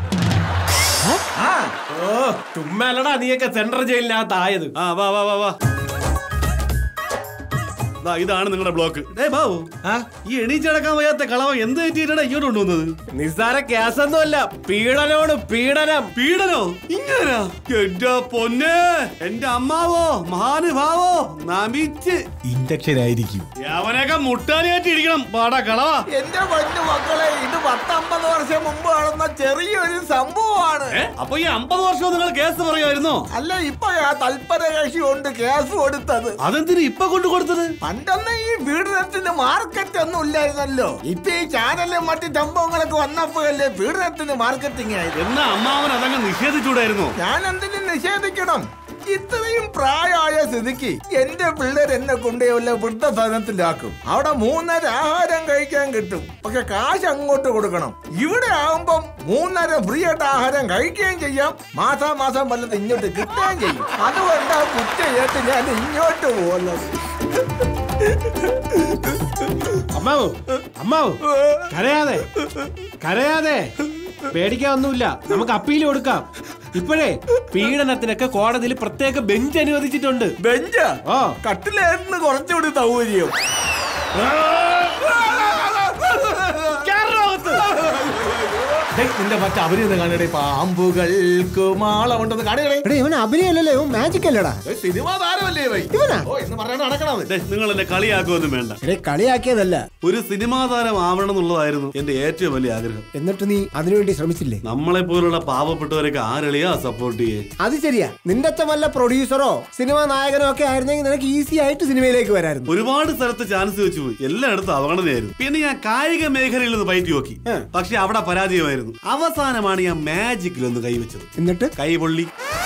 ഓ, ചുമ്മാലടാ നീയൊക്കെ സെൻട്രൽ ജയിലിനകത്തായത്. വാ ഇതാണ് നിങ്ങളുടെ ബ്ലോക്ക്. ബാബു, ഈ എണീച്ചടക്കാൻ വയ്യാത്ത കളവ എന്ത് പറ്റിയിട്ടാണ് ഇങ്ങോട്ട് കൊണ്ടുവന്നത്? നിസ്സാര കേസൊന്നുമല്ല, പീഡനമാണ്. പീഡനോ? ഇങ്ങനെ എന്റെ പൊന്നെ, എന്റെ അമ്മാവോ മഹാനുഭാവോ നമിച്ച് ഇൻജക്ഷൻ ആയിരിക്കും. അവനൊക്കെ മുട്ടാനായിട്ട് ഇരിക്കണം. പാടാ കളവ. എന്റെ പൊന്നു മക്കളെ, ഇത് 10-50 വർഷം മുമ്പ് നടന്ന ചെറിയൊരു സംഭവമാണ്. അപ്പൊ ഈ 50 വർഷം നിങ്ങൾ കേസ് പറയുമായിരുന്നോ? അല്ല, ഇപ്പോഴാ തൽപര കക്ഷി കൊണ്ട് കേസ് കൊടുത്തത്. അതെന്തിനു ഇപ്പൊ കൊണ്ട് കൊടുത്തത്? പണ്ടൊന്നും ഈ പീഡനത്തിന് മാർക്കറ്റ് ഒന്നും ഇല്ലായിരുന്നല്ലോ. ഇപ്പൊ ഈ ചാനലും മറ്റു സംഭവങ്ങളൊക്കെ വന്നപ്പോഴല്ലേ പീഡനത്തിന് മാർക്കറ്റിംഗ് ആയത്. എന്നാ അമ്മാവൻ അതങ്ങ് നിഷേധിച്ചൂടായിരുന്നോ? ഞാൻ എന്തിനു നിഷേധിക്കണം? ഇത്രയും പ്രായമായ സ്ഥിതിക്ക് എന്റെ പിള്ളേർ എന്നെ കൊണ്ടുപോയി വൃദ്ധസദനത്തിലാക്കും. അവിടെ 3 നേരം ആഹാരം കഴിക്കാൻ കിട്ടും, പക്ഷെ കാശ് അങ്ങോട്ട് കൊടുക്കണം. ഇവിടെ ആവുമ്പം 3 നേരം ഫ്രീ ആയിട്ട് ആഹാരം കഴിക്കുകയും ചെയ്യാം, മാസാമാസം വല്ലതും ഇങ്ങോട്ട് കിട്ടുകയും ചെയ്യും. അതുകൊണ്ടാ കുറ്റയായിട്ട് ഞാൻ ഇങ്ങോട്ട് പോകുന്നത്. അമ്മാവു കരയാതെ പേടിക്കാനൊന്നുമില്ല. നമുക്ക് അപ്പീൽ കൊടുക്കാം. ഇപ്പോഴേ പീഡനത്തിനൊക്കെ കോടതിയിൽ പ്രത്യേക ബെഞ്ച് അനുവദിച്ചിട്ടുണ്ട്. ബെഞ്ച്? കട്ടിലേന്ന് കുറച്ചുകൂടി സൗകര്യം. നിന്റെ മറ്റേ അഭിനയം കാണണേ. പാമ്പുകൾക്ക് മാളമുണ്ടെന്ന് കാണണേ. ഇവൻ അഭിനയല്ലേ, മാജിക് അല്ലടാ. സിനിമാ താരമല്ലേ ഇവനാ? നിങ്ങൾ എന്നെ കളിയാക്കുമൊന്നും വേണ്ട. കളിയാക്കിയതല്ല, ഒരു സിനിമാ താരം ആവണം എന്നുള്ളതായിരുന്നു എന്റെ ഏറ്റവും വലിയ ആഗ്രഹം. എന്നിട്ട് നീ അതിനുവേണ്ടി ശ്രമിച്ചില്ലേ? നമ്മളെ പോലുള്ള പാവപ്പെട്ടവരൊക്കെ ആരെളിയാ സപ്പോർട്ട് ചെയ്യേ? അത് ശരിയാ. നിന്റെ അച്ഛൻ വല്ല പ്രൊഡ്യൂസറോ സിനിമാ നായകനോ ഒക്കെ ആയിരുന്നെങ്കിൽ നിനക്ക് ഈസി ആയിട്ട് സിനിമയിലേക്ക് വരായിരുന്നു. ഒരുപാട് സ്ഥലത്ത് ചാൻസ് വെച്ചു പോയി, എല്ലായിടത്തും അവഗണനയായിരുന്നു. പിന്നെ ഞാൻ കായിക മേഖലയിൽ ഒന്ന് പയറ്റി നോക്കി, പക്ഷെ അവിടെ പരാജയമായിരുന്നു. അവസാനമാണ് ഞാൻ മാജിക്കിൽ ഒന്ന് കൈവച്ചത്. എന്നിട്ട് കൈപൊള്ളി.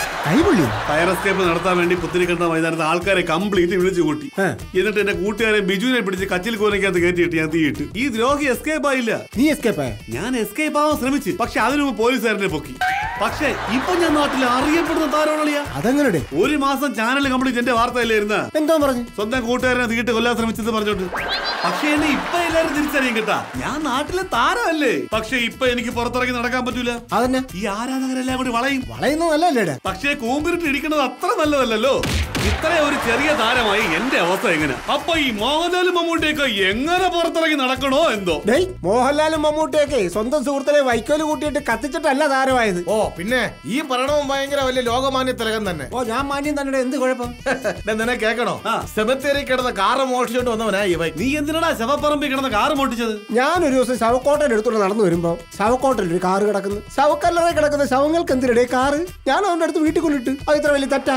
ഫയർ എസ്കേപ്പ് നടത്താൻ വേണ്ടി പുത്തിരിക്കണ്ട മൈതാനത്ത് ആൾക്കാരെ കംപ്ലീറ്റ് വിളിച്ചു കൂട്ടി. എന്നിട്ട് എന്റെ കൂട്ടുകാരെ ബിജുവിനെ പിടിച്ച് കച്ചിൽ കോലക്കകത്ത് കയറ്റിയിട്ട് ഞാൻ തീയിട്ട്. ഈ ദ്രോഹി എസ്കേപ്പ് ആയില്ല. നീ എസ്കേപ്പ് ആയ? ഞാൻ എസ്കേപ്പ് ആവാൻ ശ്രമിച്ചു, പക്ഷെ അതിനു മുമ്പ് പോലീസുകാരനെ പൊക്കി. പക്ഷെ ഇപ്പൊ ഞാൻ നാട്ടിൽ അറിയപ്പെടുന്ന താരമാളിയാ. അതെങ്ങനെ? 1 മാസം ചാനൽ കംപ്ലീറ്റ് എന്റെ വാർത്തയില്ലായിരുന്ന എന്തോ പറഞ്ഞു, സ്വന്തം കൂട്ടുകാരനെ തീയിട്ട് കൊല്ലാൻ ശ്രമിച്ചത് പറഞ്ഞോട്ട്. പക്ഷെ എന്നെ ഇപ്പൊ എല്ലാരും തിരിച്ചറിയും കേട്ടാ, ഞാൻ നാട്ടിലെ താരമല്ലേ. പക്ഷെ ഇപ്പൊ എനിക്ക് പുറത്തിറങ്ങി നടക്കാൻ പറ്റൂല. അതന്നെ, ഈ ആരാധകരെല്ലാം കൂടി വളയുന്നതല്ലേ. പക്ഷേ കൂമ്പിരിട്ട് ഇരിക്കുന്നത് അത്ര നല്ലതല്ലോ. ഇത്ര ഒരു ചെറിയ താരമായി എന്റെ അവസ്ഥ എങ്ങനെ? അപ്പൊ ഈ മോഹൻലാലും മമ്മൂട്ടിയൊക്കെ എങ്ങനെ പുറത്തിറങ്ങി നടക്കണോ എന്തോ? മോഹൻലാലും മമ്മൂട്ടിയൊക്കെ സ്വന്തം സുഹൃത്തിനെ വൈക്കോല് കൂട്ടിയിട്ട് കത്തിച്ചിട്ടല്ല താരമായത്. പിന്നെ ഈ ഭരണവും ഭയങ്കര വലിയ ലോകമാന്യ തിലകം തന്നെ. ഞാൻ മാന്യം തന്നെ, എന്ത് കുഴപ്പം? നിന്നെ കേൾക്കണോ? സെമിത്തേരി കിടന്ന കാറ് മോഷിച്ചോണ്ട് വന്നവനാ ഇവൻ. നീ എന്തിനാ ശവപ്പറമ്പിൽ കിടന്ന കാറ് മോട്ടിച്ചത്? ഞാനൊരു ദിവസം ശവക്കോട്ടയിൽ എടുത്തോണ്ട് നടന്നു വരുമ്പോ ശവക്കോട്ടയിൽ ഒരു കാറ് കിടക്കുന്നു. ശവക്കല്ലറയിൽ കിടക്കുന്ന ശവങ്ങൾക്ക് എന്തിനടേ കാറ്? ഞാൻ അവന്റെ അടുത്ത് വീട്ടിൽ കൊണ്ടിട്ട്. അത് ഇത്ര വലിയ തെറ്റാ?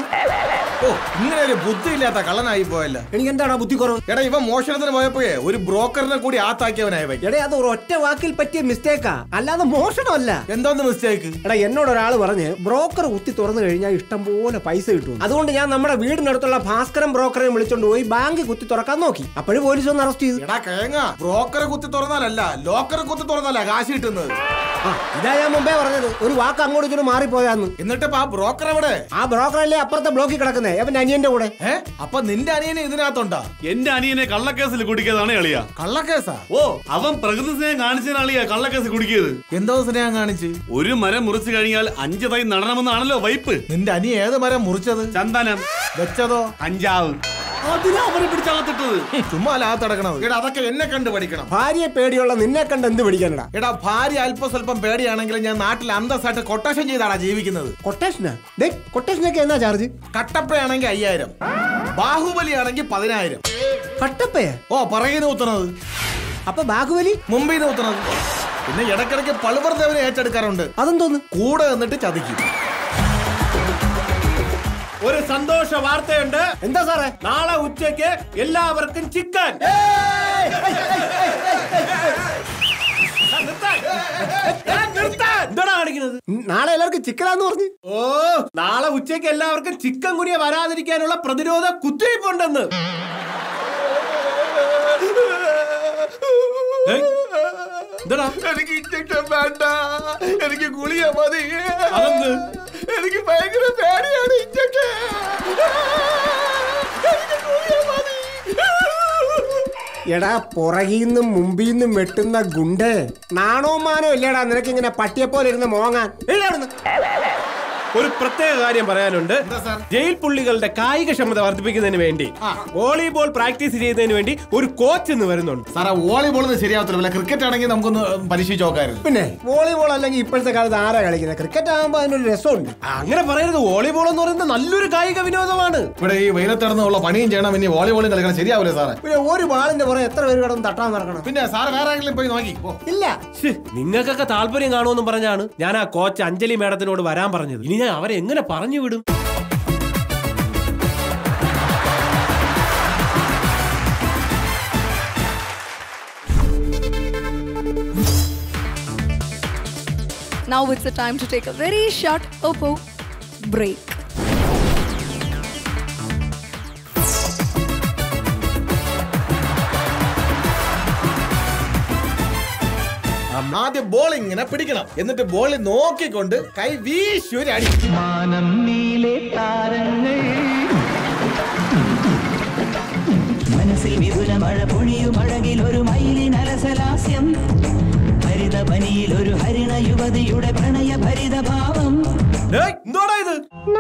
ഇങ്ങനെ ഒരു ബുദ്ധിയില്ലാത്ത കള്ളനായി പോയല്ല. എനിക്ക് എന്താണ് ബുദ്ധി കുറവ്? എടാ, ഇവൻ മോഷണത്തിന് പോയപ്പോഴേ ഒരു ബ്രോക്കറിനെ കൂടി ആത്താക്കിയവനായി. എടേ, അത് ഒറ്റ വാക്കിൽ പറ്റിയ മിസ്റ്റേക്കാ, അല്ലാതെ മോഷണമല്ല. എന്തോന്ന് മിസ്റ്റേക്ക്? എടാ, എന്നോട് ഒരാൾ പറഞ്ഞ് ബ്രോക്കർ കുത്തി തുറന്നു കഴിഞ്ഞാൽ ഇഷ്ടം പോലെ പൈസ കിട്ടും. അതുകൊണ്ട് ഞാൻ നമ്മുടെ വീടിനടുത്തുള്ള ഭാസ്കരൻ ബ്രോക്കറെ വിളിച്ചോണ്ട് പോയി ബാങ്ക് കുത്തി തുറക്കാൻ നോക്കി. അപ്പോഴും പോലീസ് ഒന്ന് അറസ്റ്റ് ചെയ്തു. എടാ കേങ്ങ, ബ്രോക്കറെ കുത്തി തുറന്നാലല്ല, ലോക്കറെ കുത്തി തുറന്നല്ല കാശ് കിട്ടുന്നത്. ഇതാ ഞാൻ മുമ്പേ പറഞ്ഞത്, ഒരു വാക്ക് അങ്ങോട്ട് ഇങ്ങോട്ട് മാറിപ്പോയാന്ന്. എന്നിട്ട് ആ ബ്രോക്കർ എവിടെ? ആ ബ്രോക്കറല്ലേ അപ്പുറത്തെ ബ്ലോക്കിൽ കിടക്കുന്നേ, അവന്റെ അനിയന്റെ കൂടെ. അപ്പൊ നിന്റെ അനിയനെ ഇതിനകത്തുണ്ടാ? എന്റെ അനിയനെ കള്ളക്കേസിൽ കുടിക്കാതാണ് അളിയാ. കള്ളക്കേസാ? ഓ, അവൻ പ്രകൃതി സ്നേഹം കാണിച്ചതിനാളിയാ കള്ളക്കേസ് കുടിക്കിയത്. എന്തോ സ്നേഹം കാണിച്ച്? ഒരു മരം മുറിച്ചു കഴിഞ്ഞാൽ 5 തൈ നടണമെന്നാണല്ലോ വൈപ്പ്. നിന്റെ അനിയ ഏത് മരം മുറിച്ചത്? ചന്ദനം. വെച്ചതോ? കഞ്ചാവ്. അതിനാ അവരെ പിടിച്ചകത്തിട്ടത്. ചുമ്മാ ലാത്തടക്കണത്. എടാ, അതൊക്കെ എന്നെ കണ്ട് പഠിക്കണം. ഭാര്യയെ പേടിയുള്ള നിന്നെ കണ്ട് എന്ത് പഠിക്കാനടാ? എടാ, ഭാര്യ അല്പ സ്വല്പം പേടിയാണെങ്കിൽ ഞാൻ നാട്ടിൽ അന്തസ്സായിട്ട് കൊട്ടേഷൻ ചെയ്താടാ ജീവിക്കുന്നത്. കൊട്ടേഷനാ? കൊട്ടേഷനൊക്കെ എന്നാ ചാർജ്? കട്ടപ്പയാണെങ്കിൽ 5000, ബാഹുബലി ആണെങ്കിൽ 10000. കട്ടപ്പയാ? ഓ, പറയിന്ന് ഊത്തുന്നത്. അപ്പൊ ബാഹുബലി മുംബൈ ഊത്തുന്നത്. പിന്നെ ഇടക്കിടയ്ക്ക് പളുവർദേവനെ ഏറ്റെടുക്കാറുണ്ട്. അതെന്തോന്ന്? കൂടെ നിന്നിട്ട് ചതിക്കും. ഒരു സന്തോഷ വാർത്തയുണ്ട്. എന്താ സാറേ? നാളെ ഉച്ചയ്ക്ക് എല്ലാവർക്കും ചിക്കൻ. എന്താ കാണിക്കുന്നത്? നാളെ എല്ലാവർക്കും ചിക്കനാന്ന് പറഞ്ഞു. ഓ, നാളെ ഉച്ചയ്ക്ക് എല്ലാവർക്കും ചിക്കൻ കുനിയ വരാതിരിക്കാനുള്ള പ്രതിരോധ കുത്തിവയ്പ്പുണ്ടെന്ന്. എനിക്ക് ഇഞ്ചക്ഷൻ വേണ്ട, എനിക്ക് ഗുളിക മതി. എനിക്ക് ഭയങ്കര പേടിയാണ് ഇഞ്ചക്ഷൻ. എടാ, പുറകിന്നും മുമ്പിന്നും വെട്ടുന്ന ഗുണ്ടേ, നാണോ മാനോ ഇല്ലേടാ നിനക്ക് ഇങ്ങനെ പട്ടിയെ പോലെ ഇരുന്ന് മോങ്ങാൻ? ഒരു പ്രത്യേക കാര്യം പറയാനുണ്ട്. ജയിൽ പുള്ളികളുടെ കായികക്ഷമത വർദ്ധിപ്പിക്കുന്നതിന് വേണ്ടി വോളിബോൾ പ്രാക്ടീസ് ചെയ്യുന്നതിന് വേണ്ടി ഒരു കോച്ച് ഇന്ന് വരുന്നുണ്ട്. സാറേ വോളിബോൾ ശരിയാവത്തില്ല, ക്രിക്കറ്റ് ആണെങ്കിൽ നമുക്കൊന്ന് പരീക്ഷിച്ച് നോക്കായിരുന്നു. പിന്നെ വോളിബോൾ അല്ലെങ്കിൽ ഇപ്പോഴത്തെ കാലത്ത് ആരാ കളിക്കുന്നത്? ക്രിക്കറ്റ് ആകുമ്പോൾ അതിനൊരു രസമുണ്ട്. അങ്ങനെ പറയരുത്, വോളിബോൾ എന്ന് പറയുന്നത് നല്ലൊരു കായിക വിനോദമാണ്. ഇവിടെ ഈ വെയിലത്തിടന്നുള്ള പണിയും ചെയ്യണം, ഇനി വോളിബോളും കളിക്കണം, ശരിയാവില്ലേ സാറേ? പിന്നെ ഒരു ബാളിന്റെ പുറകെ എത്ര പേര് കിടന്ന് തട്ടാൻ നടക്കണം? പിന്നെ സാറ് വേറെ ആരെങ്കിലും പോയി നോക്കി? ഇല്ല, നിങ്ങൾക്കൊക്കെ താല്പര്യം കാണുമെന്നും പറഞ്ഞാണ് ഞാൻ ആ കോച്ച് അഞ്ജലി മാഡത്തിനോട് വരാൻ പറഞ്ഞത്. ഇനി ഞാൻ അവരെ എങ്ങനെ പറഞ്ഞു വിടും? Now it's the time to take a very short Oppo break. ആദ്യം ബോൾ ഇങ്ങനെ പിടിക്കണം, എന്നിട്ട് ബോൾ നോക്കിക്കൊണ്ട് കൈ വീശൂരി അടി. മാനം നീലെ താരങ്ങൾ മനസ്സിൽ വിപുല മഴ പൊഴിയും അഴകിൽ ഒരു മയിലിൻ അലസലാസ്യം ഹരിതപനിയിൽ ഒരു ഹരിണ യുവതിയുടെ പ്രണയ ഭരിതഭാവം. എന്തോടാ ഇത്?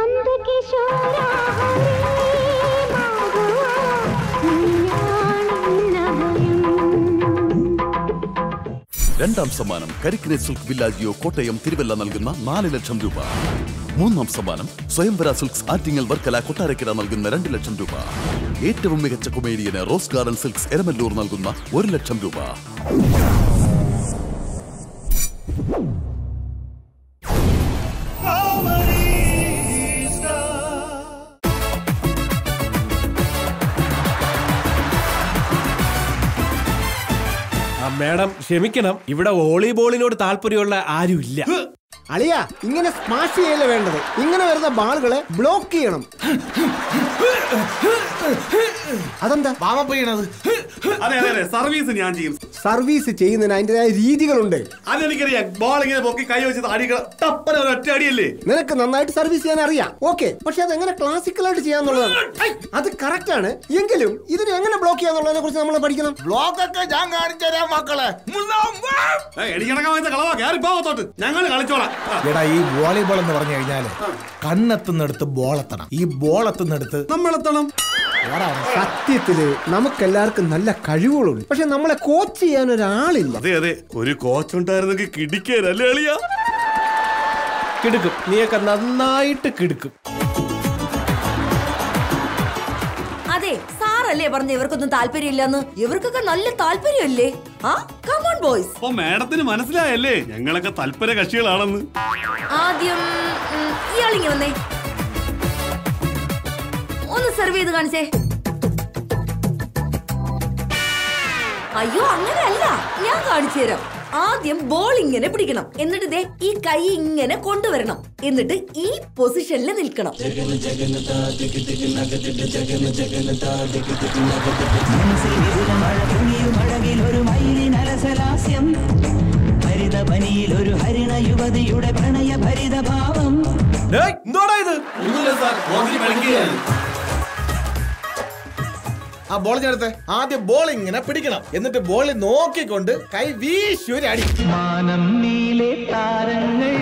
രണ്ടാം സമ്മാനം കരിക്കിനെ സിൽക്ക് വില്ലാജിയോ കോട്ടയം തിരുവല്ല നൽകുന്ന 4 ലക്ഷം രൂപ. മൂന്നാം സമ്മാനം സ്വയംവര സിൽക്സ് ആറ്റിങ്ങൽ വർക്കല കൊട്ടാരക്കര നൽകുന്ന 2 ലക്ഷം രൂപ. ഏറ്റവും മികച്ച കൊമേഡിയന് റോസ് ഗാർഡൻ സിൽക്സ് എരമല്ലൂർ നൽകുന്ന 1 ലക്ഷം രൂപ. മാഡം ക്ഷമിക്കണം, ഇവിടെ വോളിബോളിനോട് താല്പര്യമുള്ള ആരും ഇല്ല. അളിയ ഇങ്ങനെ സ്മാഷ് ചെയ്യല്ലേ വേണ്ടത്, ഇങ്ങനെ വരുന്ന ബാളുകളെ ബ്ലോക്ക് ചെയ്യണം. അതെന്താ ചെയ്യണത്? അതെ അതെ അതെ, സർവീസ് ഞാൻ ചെയ്യും. സർവീസ് ചെയ്യുന്നതിന് അതിൻ്റെതായ രീതികളുണ്ട്. അതെനിക്കറിയാം. ബോൾ ഇങ്ങനെ പൊക്കി കൈ വെച്ച് അടികൾ തപ്പന ഒറ്റ അടിയല്ലേ? നിനക്ക് നന്നായിട്ട് സർവീസ് ചെയ്യാൻ അറിയാം, ഓക്കെ. പക്ഷെ അത് എങ്ങനെ ക്ലാസിക്കലായിട്ട് ചെയ്യാന്നുള്ളതാണ്. അത് കറക്റ്റ് ആണ്. എങ്കിലും ഇതിനെ എങ്ങനെ ബ്ലോക്ക് ചെയ്യാന്നുള്ളതിനെ കുറിച്ച് നമ്മൾ പഠിക്കണം. ബ്ലോക്ക് ഒക്കെ ഞാൻ കാണിച്ചു തരാം മക്കളെ. ഞങ്ങൾ കളിച്ചോളാം. എടാ ഈ വോളിബോൾ എന്ന് പറഞ്ഞു കഴിഞ്ഞാല് കണ്ണെത്തുന്നിടത്ത് ബോളെത്തണം, ഈ ബോളെത്തുന്നിടത്ത് നമ്മളെത്തണം. സത്യത്തില് നമുക്കെല്ലാവർക്കും നല്ല കഴിവുകളുണ്ട്, പക്ഷെ നമ്മളെ കോച്ച് ചെയ്യാൻ ഒരാളില്ല. അതെ അതെ, ഒരു കോച്ച് ഉണ്ടായിരുന്നെങ്കിൽ കിടിക്കേരല്ലേ അളിയാ? കിടുക്കും, നീയൊക്കെ നന്നായിട്ട് കിടുക്കും. അതെ, സാറല്ലേ പറഞ്ഞ ഇവർക്കൊന്നും താല്പര്യമില്ലെന്ന്? ഇവർക്കൊക്കെ നല്ല താല്പര്യമല്ലേ? Come on boys. അപ്പൊ മാഡത്തിന് മനസ്സിലായല്ലേ ഞങ്ങളൊക്കെ താല്പര്യ കക്ഷികളാണെന്ന്? ആദ്യം ഇയാളിങ്ങി വന്നേ, ഒന്ന് സെർവ് ചെയ്ത് കാണിച്ചേ. അയ്യോ അങ്ങനെയല്ല, ഞാൻ കാണിച്ചു തരാം. ആദ്യം ബോൾ ഇങ്ങനെ പിടിക്കണം, എന്നിട്ട് ദേ ഈ കൈ ഇങ്ങനെ കൊണ്ടുവരണം, എന്നിട്ട് ഈ പൊസിഷനിൽ നിൽക്കണം. ഒരു ഹരിണ യുവതിയുടെ പ്രണയ ഭരിതഭാവം. എന്തോടാ ഇത്? ആ ബോൾ ചേർത്ത് ആദ്യം ബോൾ ഇങ്ങനെ പിടിക്കണം, എന്നിട്ട് ബോൾ നോക്കിക്കൊണ്ട് കൈ വീശൂരി അടി. മാനം നീലെ താരങ്ങൾ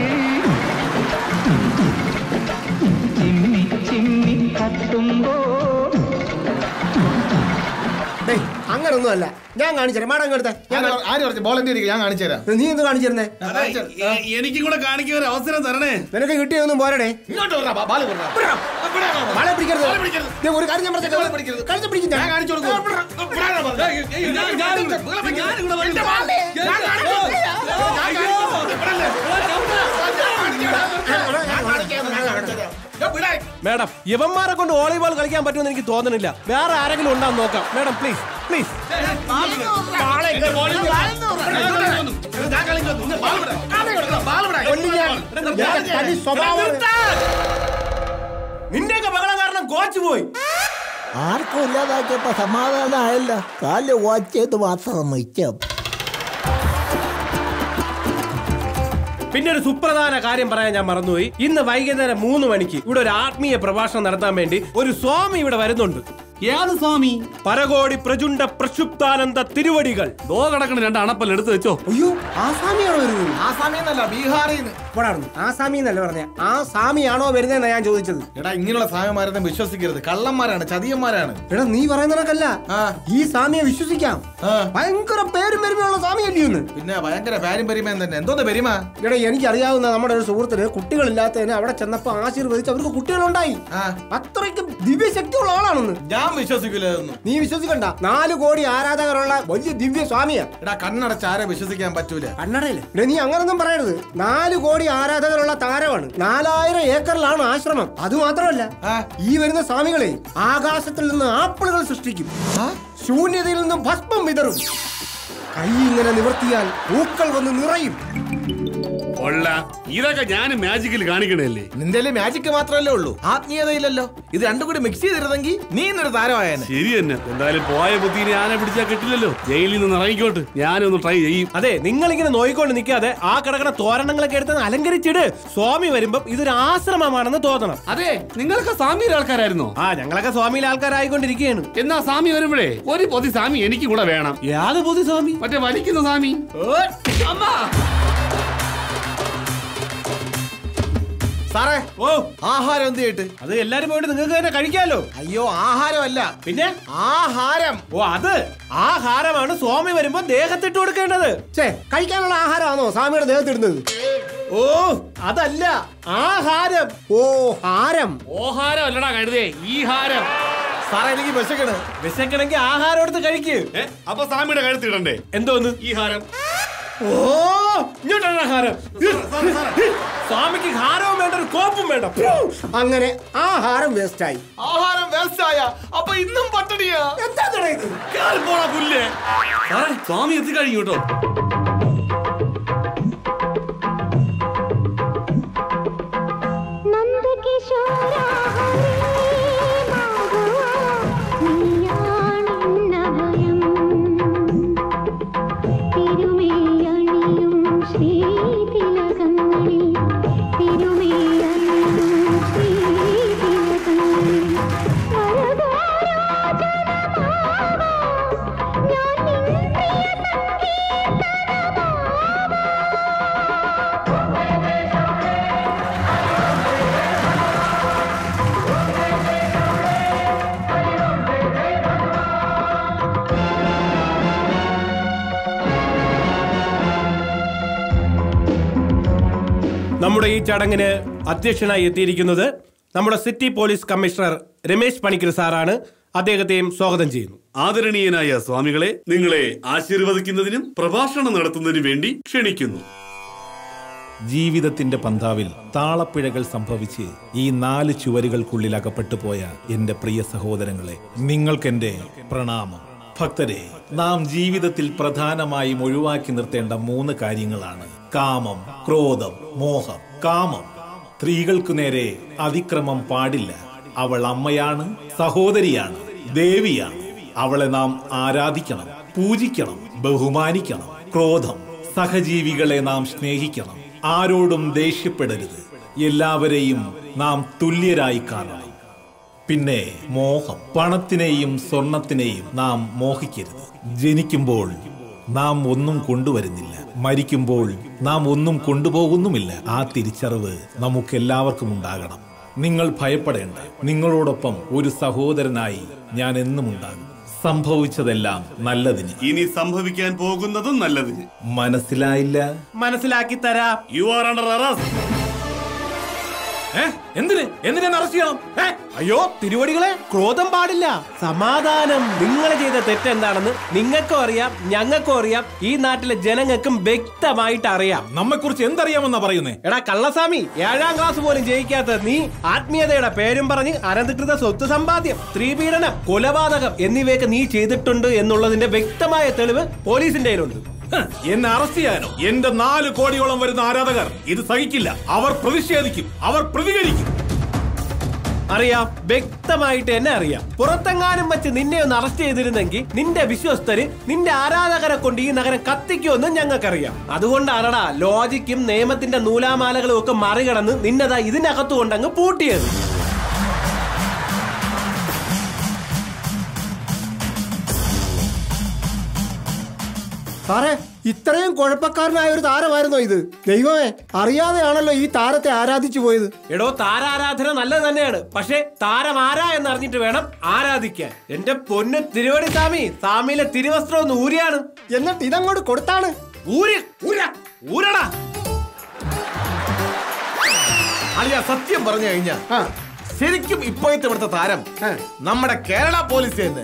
ചിമ്മി ചിമ്മി കത്തുമ്പോ. അങ്ങനൊന്നും അല്ല, ഞാൻ കാണിച്ചു മാഡം ഇങ്ങടുത്തെ. ആര് പറഞ്ഞു ബോൾ എന്റെ ഞാൻ കാണിച്ചു തരാം. നീ എന്ത് കാണിച്ചിരുന്നേ? എനിക്കും കൂടെ കാണിക്കാൻ ഒരു അവസരം തരണേ. നിനക്ക് കിട്ടിയൊന്നും പോരടേ. ഇങ്ങോട്ട് ഒരു കാര്യം ഞാൻ മാഡം, യവന്മാരെ കൊണ്ട് വോളിബോൾ കളിക്കാൻ പറ്റുമെന്ന് എനിക്ക് തോന്നുന്നില്ല. വേറെ ആരെങ്കിലും ഉണ്ടാന്ന് നോക്കാം. Madam please please. നിന്റെയൊക്കെ ബഹളം കാരണം കോച്ച് പോയി. ആർക്കും ഇല്ലാതാക്കിയപ്പോ സമാധാനമായല്ലോ. കാല് വാച്ച് ചെയ്ത് മാത്രം മിച്ചം. പിന്നെ ഒരു സുപ്രധാന കാര്യം പറയാൻ ഞാൻ മറന്നുപോയി. ഇന്ന് വൈകുന്നേരം 3 മണിക്ക് ഇവിടെ ഒരു ആത്മീയ പ്രഭാഷണം നടത്താൻ വേണ്ടി ഒരു സ്വാമി ഇവിടെ വരുന്നുണ്ട്. ഏത് സ്വാമി? പരകോടി പ്രചുണ്ട പ്രക്ഷുബ്ധാനന്ദ തിരുവടികൾ. കിടക്കണ 2 അണപ്പൽ എടുത്ത് വെച്ചോ. അയ്യോ ആസാമിയാണോ വരുന്നത്? ആസാമിന്നല്ല, ബീഹാറിൽ നിന്ന്. ആസാമിന്നല്ല പറഞ്ഞ, ആ സാമിയാണോ വരുന്നതെന്നാ ഞാൻ ചോദിച്ചത്. എടാ, ഇങ്ങനെയുള്ള സാമിമാരെ വിശ്വസിക്കരുത്. കള്ളന്മാരാണ്, ചതിയന്മാരാണ്. എടാ നീ പറയുന്നതൊക്കെയല്ല, ഈ സാമിയെ വിശ്വസിക്കാം. ഭയങ്കര പേരും പെരുമയുള്ള സാമിയല്ലേ? പിന്നെ ഭയങ്കര പാരമ്പര്യം തന്നെ. എന്തോന്ന് പെരുമ? എടാ എനിക്കറിയാവുന്ന നമ്മുടെ ഒരു സുഹൃത്തിന് കുട്ടികളില്ലാത്തതിന് അവിടെ ചെന്നപ്പോ ആശീർവദിച്ച് അവർക്ക് കുട്ടികളുണ്ടായി. അത്രയ്ക്ക് ദിവ്യശക്തിയുള്ള ആളാണെന്ന്. ഞാൻ വിശ്വസിക്കില്ല. നീ വിശ്വസിക്കണ്ട. 4 കോടി ആരാധകരുള്ള വലിയ ദിവ്യ സ്വാമിയാ. എടാ കണ്ണടച്ച് ആരെ വിശ്വസിക്കാൻ പറ്റൂല. കണ്ണടയില് നീ അങ്ങനൊന്നും പറയരുത്. 4 കോടി ആരാധകരുള്ള താരമാണ്. 4000 ഏക്കറിലാണ് ആശ്രമം. അത് മാത്രമല്ല, ഈ വരുന്ന സ്വാമികളെ ആകാശത്തിൽ നിന്ന് ആപ്പിളുകൾ സൃഷ്ടിക്കും, ശൂന്യതയിൽ നിന്നും ഭസ്മം വിതറും. കൈ ഇങ്ങനെ നിവർത്തിയാൽ പൂക്കൾ വന്ന് നിറയും. ഇതൊക്കെ ഞാൻ മാജിക്കിൽ കാണിക്കണല്ലേ? നിന്റെ മാജിക് മാത്രമല്ലേ ഉള്ളൂ, ആത്മീയതയില്ലല്ലോ. ഇത് രണ്ടും കൂടി മിക്സ് ചെയ്തിരുന്നെങ്കിൽ നീ ഇന്നൊരു താരമായേനെ. ശരി തന്നെ. എന്തായാലും പോയ ബുദ്ധിനെ ആനെ പിടിച്ചാൽ കിട്ടില്ലല്ലോ. ജയിലിൽ നിന്ന് ഇറങ്ങിക്കോട്ട്, ഞാനൊന്ന് ട്രൈ ചെയ്യും. അതെ, നിങ്ങൾ ഇങ്ങനെ നോയിക്കൊണ്ട് നിൽക്കാതെ ആ കിടക്കുന്ന തോരണങ്ങളൊക്കെ എടുത്ത് അലങ്കരിച്ചിട്. സ്വാമി വരുമ്പം ഇതൊരു ആശ്രമമാണെന്ന് തോന്നണം. അതെ, നിങ്ങളൊക്കെ സ്വാമിയുടെ ആൾക്കാരായിരുന്നോ? ഞങ്ങളൊക്കെ സ്വാമിയിലെ ആൾക്കാരായിക്കൊണ്ടിരിക്കുകയാണ്. എന്നാ സ്വാമി വരുമ്പോഴേ ഒരു പൊതി സ്വാമി എനിക്ക് കൂടെ വേണം. യാത് പൊതി സ്വാമി? മറ്റേ വലിക്കുന്ന സ്വാമി. സാറേ, ആഹാരം എന്ത് ചെയ്തിട്ട്? അത് എല്ലാരും പോയിട്ട് നിങ്ങൾക്ക് തന്നെ കഴിക്കാലോ. അയ്യോ, ആഹാരമല്ല, പിന്നെ ആഹാരം. അത് ആഹാരമാണ് സ്വാമി വരുമ്പോ ദേഹത്തിട്ട് കൊടുക്കേണ്ടത്. കഴിക്കാനുള്ള ആഹാരമാണോ സ്വാമിയുടെ ദേഹത്തിടുന്നത്? അതല്ല, ആഹാരം. ഹാരം. ഓഹാരം അല്ലടാ കഴുതേ, ഈ ഹാരം. സാറേ, എനിക്ക് വിശക്കണമെങ്കിൽ ആഹാരം എടുത്ത് കഴിക്ക്. അപ്പൊ സ്വാമിയുടെ കഴുത്തിടണ്ടേ? എന്തോന്ന് ഈ ഹാരം? ഇങ്ങോട്ടാണ് ഹാരം. സ്വാമിക്ക് ഹാരവും വേണ്ട, ഒരു കോപ്പും വേണ്ട. അങ്ങനെ ആഹാരം വേസ്റ്റായി. ആഹാരം വേസ്റ്റായ അപ്പൊ ഇന്നും പട്ടിണിയാ. എന്താ ഇത്? പോടാ പുല്ലേ. സ്വാമി എത്തിക്കഴിഞ്ഞു കേട്ടോ. നമ്മുടെ ഈ ചടങ്ങിന് അധ്യക്ഷനായി എത്തിയിരിക്കുന്നത് നമ്മുടെ city police commissioner Ramesh Panicker സാറാണ്. അദ്ദേഹത്തെയും സ്വാഗതം ചെയ്യുന്നു. ആദരണീയനായ സ്വാമികളെ, നിങ്ങളെ ആശീർവദിക്കുന്നതിനും പ്രഭാഷണം നടത്തുന്നതിനും വേണ്ടി ക്ഷണിക്കുന്നു. ജീവിതത്തിന്റെ പന്താവിൽ താളപ്പിഴകൾ സംഭവിച്ച് ഈ 4 ചുവരുകൾക്കുള്ളിൽ അകപ്പെട്ടു പോയ എന്റെ പ്രിയ സഹോദരങ്ങളെ, നിങ്ങൾക്കെന്റെ പ്രണാമം. ഭക്തരെ, നാം ജീവിതത്തിൽ പ്രധാനമായും ഒഴിവാക്കി നിർത്തേണ്ട 3 കാര്യങ്ങളാണ്: കാമം, ക്രോധം, മോഹം. കാമം, സ്ത്രീകൾക്കു നേരെ അതിക്രമം പാടില്ല. അവൾ അമ്മയാണ്, സഹോദരിയാണ്, ദേവിയാണ്. അവളെ നാം ആരാധിക്കണം, പൂജിക്കണം, ബഹുമാനിക്കണം. ക്രോധം, സഹജീവികളെ നാം സ്നേഹിക്കണം. ആരോടും ദേഷ്യപ്പെടരുത്. എല്ലാവരെയും നാം തുല്യരായി കാണണം. പിന്നെ മോഹം, പണത്തിനെയും സ്വർണത്തിനെയും നാം മോഹിക്കരുത്. ജനിക്കുമ്പോൾ നാം ഒന്നും കൊണ്ടുവരുന്നില്ല, മരിക്കുമ്പോൾ നാം ഒന്നും കൊണ്ടുപോകുന്നുമില്ല. ആ തിരിച്ചറിവ് നമുക്കെല്ലാവർക്കും ഉണ്ടാകണം. നിങ്ങൾ ഭയപ്പെടേണ്ട. നിങ്ങളോടൊപ്പം ഒരു സഹോദരനായി ഞാൻ എന്നും ഉണ്ടാകും. സംഭവിച്ചതെല്ലാം നല്ലതിന്. ഇനി സംഭവിക്കാൻ പോകുന്നതും നല്ലതിന്. മനസ്സിലായില്ല? മനസ്സിലാക്കി തരാം. You are under arrest. എന്തിനെ അറസ്റ്റ് ചെയ്യണം? അയ്യോ തിരുവടികളെ, ക്രോധം പാടില്ല, സമാധാനം. നിങ്ങൾ ചെയ്ത തെറ്റെന്താണെന്ന് നിങ്ങൾക്കും അറിയാം, ഞങ്ങൾക്കും അറിയാം, ഈ നാട്ടിലെ ജനങ്ങൾക്കും വ്യക്തമായിട്ട് അറിയാം. നമ്മെ കുറിച്ച് എന്തറിയാമെന്നാ പറയുന്നേ? എടാ കള്ളസ്വാമി, 7ാം ക്ലാസ് പോലും ജയിക്കാത്ത നീ ആത്മീയതയുടെ പേരും പറഞ്ഞ് അനധികൃത സ്വത്ത് സമ്പാദ്യം, സ്ത്രീപീഡനം, കൊലപാതകം എന്നിവയൊക്കെ നീ ചെയ്തിട്ടുണ്ട് എന്നുള്ളതിന്റെ വ്യക്തമായ തെളിവ് പോലീസിന്റെ കയ്യിലുണ്ട്. എന്നെ അറസ്റ്റ് ചെയ്യാനോ? എന്റെ 4 കോടിയോളം വരുന്ന ആരാധകർ ഇത് സഹിക്കില്ല. അവർ പ്രതിഷേധിക്കും, അവർ പ്രതികരിക്കും. അറിയാം, വ്യക്തമായിട്ട് എന്നെ അറിയാം. പുറത്തെങ്ങാനും വെച്ച് നിന്നെ ഒന്ന് അറസ്റ്റ് ചെയ്തിരുന്നെങ്കിൽ നിന്റെ വിശ്വസ്തര്, നിന്റെ ആരാധകരെ കൊണ്ട് ഈ നഗരം കത്തിക്കുമെന്നും ഞങ്ങൾക്കറിയാം. അതുകൊണ്ടാണടാ ലോജിക്കും നിയമത്തിന്റെ നൂലാമാലകളും ഒക്കെ മറികടന്ന് നിന്നതാ ഇതിനകത്തു കൊണ്ടങ്ങ് പൂട്ടിയത്. സാറേ ഇത്രയും കുഴപ്പക്കാരനായ ഒരു താരമായിരുന്നോ ഇത്? ദൈവമേ, അറിയാതെയാണല്ലോ ഈ താരത്തെ ആരാധിച്ചു പോയത്. എടോ, താരാരാധന നല്ലത് തന്നെയാണ്, പക്ഷേ താരം ആരാ എന്ന് അറിഞ്ഞിട്ട് വേണം ആരാധിക്കാൻ. എന്റെ പൊന്ന് തിരുവടി സ്വാമി, സ്വാമിയിലെ തിരുവസ്ത്രം ഒന്ന് ഊരിയാണ്. എന്നിട്ട് ഇതങ്ങോട്ട് കൊടുത്താണ്. ഊരടാ. അളിയ സത്യം പറഞ്ഞു കഴിഞ്ഞാ ശരിക്കും ഇപ്പോഴത്തെ ഇവിടുത്തെ താരം നമ്മുടെ കേരള പോലീസ് തന്നെ.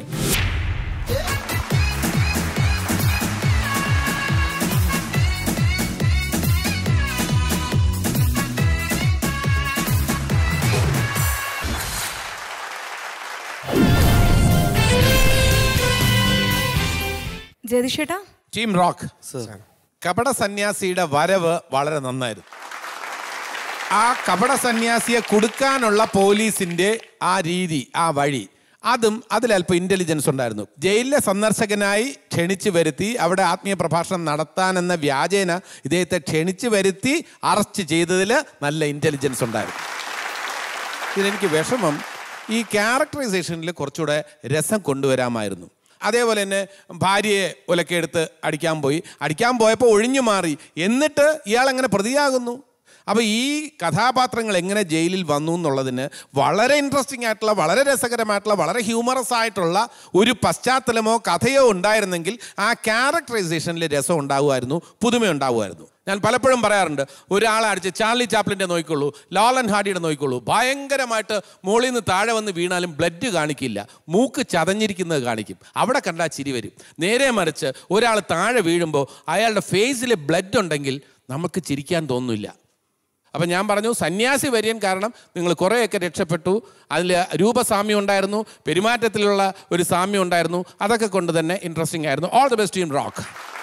ജയതിഷേട്ടാ, ടീം റോക്ക് കപട സന്യാസിയുടെ വരവ് വളരെ നന്നായിരുന്നു. ആ കപട സന്യാസിയെ കൊടുക്കാനുള്ള പോലീസിന്റെ ആ രീതി, ആ വഴി, അതിലല്പം ഇന്റലിജൻസ് ഉണ്ടായിരുന്നു. ജയിലിലെ സന്ദർശകനായി ക്ഷണിച്ചു വരുത്തി അവിടെ ആത്മീയ പ്രഭാഷണം നടത്താനെന്ന വ്യാജേന ഇദ്ദേഹത്തെ ക്ഷണിച്ചു വരുത്തി അറസ്റ്റ് ചെയ്തതിൽ നല്ല ഇന്റലിജൻസ് ഉണ്ടായിരുന്നു. ഇതിലെനിക്ക് വിഷമം, ഈ ക്യാരക്ടറൈസേഷനിൽ കുറച്ചുകൂടെ രസം കൊണ്ടുവരാമായിരുന്നു. അതേപോലെ തന്നെ ഭാര്യയെ ഒലക്കെടുത്ത് അടിക്കാൻ പോയപ്പോൾ ഒഴിഞ്ഞു മാറി, എന്നിട്ട് ഇയാൾ എങ്ങനെ പ്രതിയാകുന്നു. അപ്പോൾ ഈ കഥാപാത്രങ്ങൾ എങ്ങനെ ജയിലിൽ വന്നു എന്നുള്ളതിന് വളരെ ഇൻട്രസ്റ്റിംഗ് ആയിട്ടുള്ള, വളരെ രസകരമായിട്ടുള്ള, വളരെ ഹ്യൂമറസ് ആയിട്ടുള്ള ഒരു പശ്ചാത്തലമോ കഥയോ ഉണ്ടായിരുന്നെങ്കിൽ ആ ക്യാരക്ടറൈസേഷനിൽ രസം ഉണ്ടാകുമായിരുന്നു, പുതുമ ഉണ്ടാകുമായിരുന്നു. ഞാൻ പലപ്പോഴും പറയാറുണ്ട്, ഒരാളെ അടിച്ച് ചാർലി ചാപ്ലിൻ്റെ നോക്കിക്കോളൂ, ലോലൻ ഹാർഡിയുടെ നോക്കിക്കോളൂ, ഭയങ്കരമായിട്ട് മുകളിൽ നിന്ന് താഴെ വന്ന് വീണാലും ബ്ലഡ് കാണിക്കില്ല, മൂക്ക് ചതഞ്ഞിരിക്കുന്നത് കാണിക്കും, അവിടെ കണ്ടാൽ ചിരി വരും. നേരെ മറിച്ച് ഒരാൾ താഴെ വീഴുമ്പോൾ അയാളുടെ ഫേസിൽ ബ്ലഡ് ഉണ്ടെങ്കിൽ നമുക്ക് ചിരിക്കാൻ തോന്നുന്നില്ല. അപ്പം ഞാൻ പറഞ്ഞു, സന്യാസി വര്യൻ കാരണം നിങ്ങൾ കുറേയൊക്കെ രക്ഷപ്പെട്ടു. അതിൽ രൂപസാമ്യം ഉണ്ടായിരുന്നു, പെരുമാറ്റത്തിലുള്ള ഒരു സാമ്യം ഉണ്ടായിരുന്നു, അതൊക്കെ കൊണ്ട് തന്നെ ഇൻട്രസ്റ്റിംഗ് ആയിരുന്നു. All the best team rock.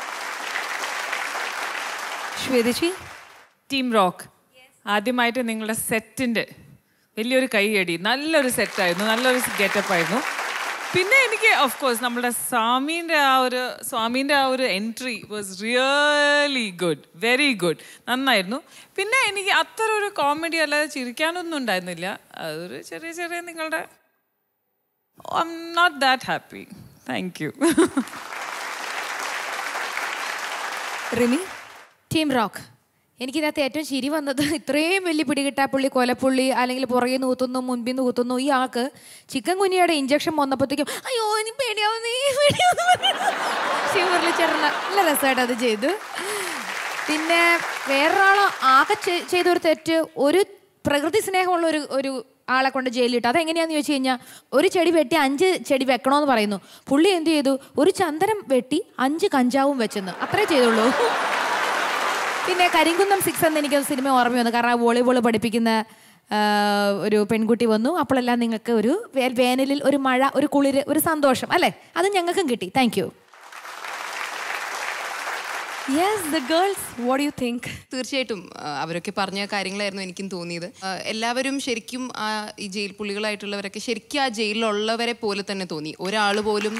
Team rock, ആദ്യമായിട്ട് നിങ്ങളുടെ സെറ്റിൻ്റെ വലിയൊരു കൈയടി. നല്ലൊരു സെറ്റായിരുന്നു, നല്ലൊരു ഗെറ്റപ്പ് ആയിരുന്നു. പിന്നെ എനിക്ക് ഓഫ് കോഴ്സ് നമ്മുടെ സ്വാമീൻ്റെ ആ ഒരു entry was really good, very good, നന്നായിരുന്നു. പിന്നെ എനിക്ക് അത്ര ഒരു കോമഡി അല്ലാതെ ചിരിക്കാനൊന്നും ഉണ്ടായിരുന്നില്ല. അതൊരു ചെറിയ നിങ്ങളുടെ I'm not that happy. Thank you. Rimi, team rock, എനിക്കിതിനകത്ത് ഏറ്റവും ചിരി വന്നത് ഇത്രയും വലിയ പിടികിട്ടാപ്പുള്ളി, കൊലപ്പുള്ളി, അല്ലെങ്കിൽ പുറകിൽ നിന്ന് കുത്തുന്നു, മുൻപിൽ നിന്ന് കുത്തുന്നു. ഈ ആൾക്ക് ചിക്കൻ കുനിയുടെ ഇഞ്ചക്ഷൻ വന്നപ്പോഴത്തേക്കും അയ്യോ എനിക്ക് പേടിയാവുന്നേ ശിവറിൽ ചേട്ടൻ നല്ല രസമായിട്ട് അത് ചെയ്തു. പിന്നെ വേറൊരാൾ ആകെ ചെയ്തൊരു തെറ്റ്, ഒരു പ്രകൃതി സ്നേഹമുള്ള ഒരു ആളെ കൊണ്ട് ജയിലിലിട്ട്. അതെങ്ങനെയാണെന്ന് ചോദിച്ചു കഴിഞ്ഞാൽ, ഒരു ചെടി വെട്ടി 5 ചെടി വെക്കണമെന്ന് പറയുന്നു. പുള്ളി എന്ത് ചെയ്തു, ഒരു ചന്ദനം വെട്ടി 5 കഞ്ചാവും വെച്ചെന്ന്, അത്രേ ചെയ്തുള്ളൂ. പിന്നെ കരിങ്കുന്നം 6 എന്ന് എനിക്ക് സിനിമ ഓർമ്മ വന്നു. കാരണം വോളിബോൾ പഠിപ്പിക്കുന്ന ഒരു പെൺകുട്ടി വന്നു. അപ്പോഴെല്ലാം നിങ്ങൾക്ക് ഒരു വേനലിൽ ഒരു മഴ, ഒരു കുളിര്, ഒരു സന്തോഷം അല്ലേ, അത് ഞങ്ങൾക്കും കിട്ടി. Thank you. തീർച്ചയായിട്ടും അവരൊക്കെ പറഞ്ഞ കാര്യങ്ങളായിരുന്നു എനിക്കും തോന്നിയത്. എല്ലാവരും ശരിക്കും ഈ ജയിൽ പുള്ളികളായിട്ടുള്ളവരൊക്കെ ശരിക്കും ആ ജയിലിലുള്ളവരെ പോലെ തന്നെ തോന്നി. ഒരാൾ പോലും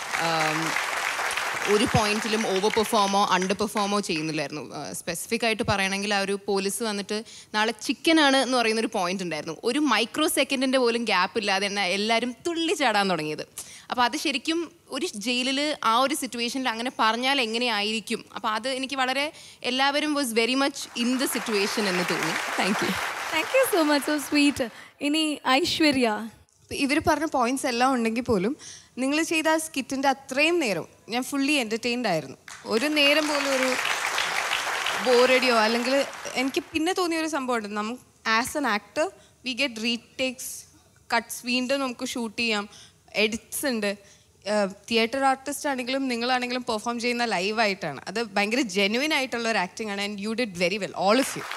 ഒരു പോയിന്റിലും ഓവർ പെർഫോമോ അണ്ടർ പെർഫോമോ ചെയ്യുന്നില്ലായിരുന്നു. സ്പെസിഫിക് ആയിട്ട് പറയണമെങ്കിൽ ആ ഒരു പോലീസ് വന്നിട്ട് നാളെ ചിക്കനാണ് എന്ന് പറയുന്നൊരു പോയിന്റ് ഉണ്ടായിരുന്നു. ഒരു മൈക്രോ സെക്കൻഡിൻ്റെ പോലും ഗ്യാപ്പ് ഇല്ലാതെ തന്നെ എല്ലാവരും തുള്ളി ചാടാൻ തുടങ്ങിയത്. അപ്പോൾ അത് ശരിക്കും ഒരു ജയിലിൽ ആ ഒരു സിറ്റുവേഷനിൽ അങ്ങനെ പറഞ്ഞാൽ എങ്ങനെയായിരിക്കും. അപ്പോൾ അത് എനിക്ക് വളരെ, എല്ലാവരും was very much in the situation എന്ന് തോന്നി. Thank you so much, so sweet. ഇനി ഐശ്വര്യ, ഇവർ പറഞ്ഞ പോയിന്റ്സ് എല്ലാം ഉണ്ടെങ്കിൽ പോലും നിങ്ങൾ ചെയ്ത ആ സ്കിറ്റിൻ്റെ അത്രയും നേരം ഞാൻ ഫുള്ളി എൻ്റർടൈൻഡ് ആയിരുന്നു. ഒരു നേരം പോലും ഒരു ബോറടിയോ അല്ലെങ്കിൽ എനിക്ക് പിന്നെ തോന്നിയൊരു സംഭവമുണ്ട്. നമുക്ക് as an actor we get retakes, cuts വീണ്ടും നമുക്ക് ഷൂട്ട് ചെയ്യാം, എഡിറ്റ്സ് ഉണ്ട്. തിയേറ്റർ ആർട്ടിസ്റ്റ് ആണെങ്കിലും നിങ്ങളാണെങ്കിലും പെർഫോം ചെയ്യുന്ന ലൈവായിട്ടാണ്. അത് ഭയങ്കര ജെന്യുവൻ ആയിട്ടുള്ള ഒരു ആക്ടിംഗ് ആണ്. And you did very well, all of you.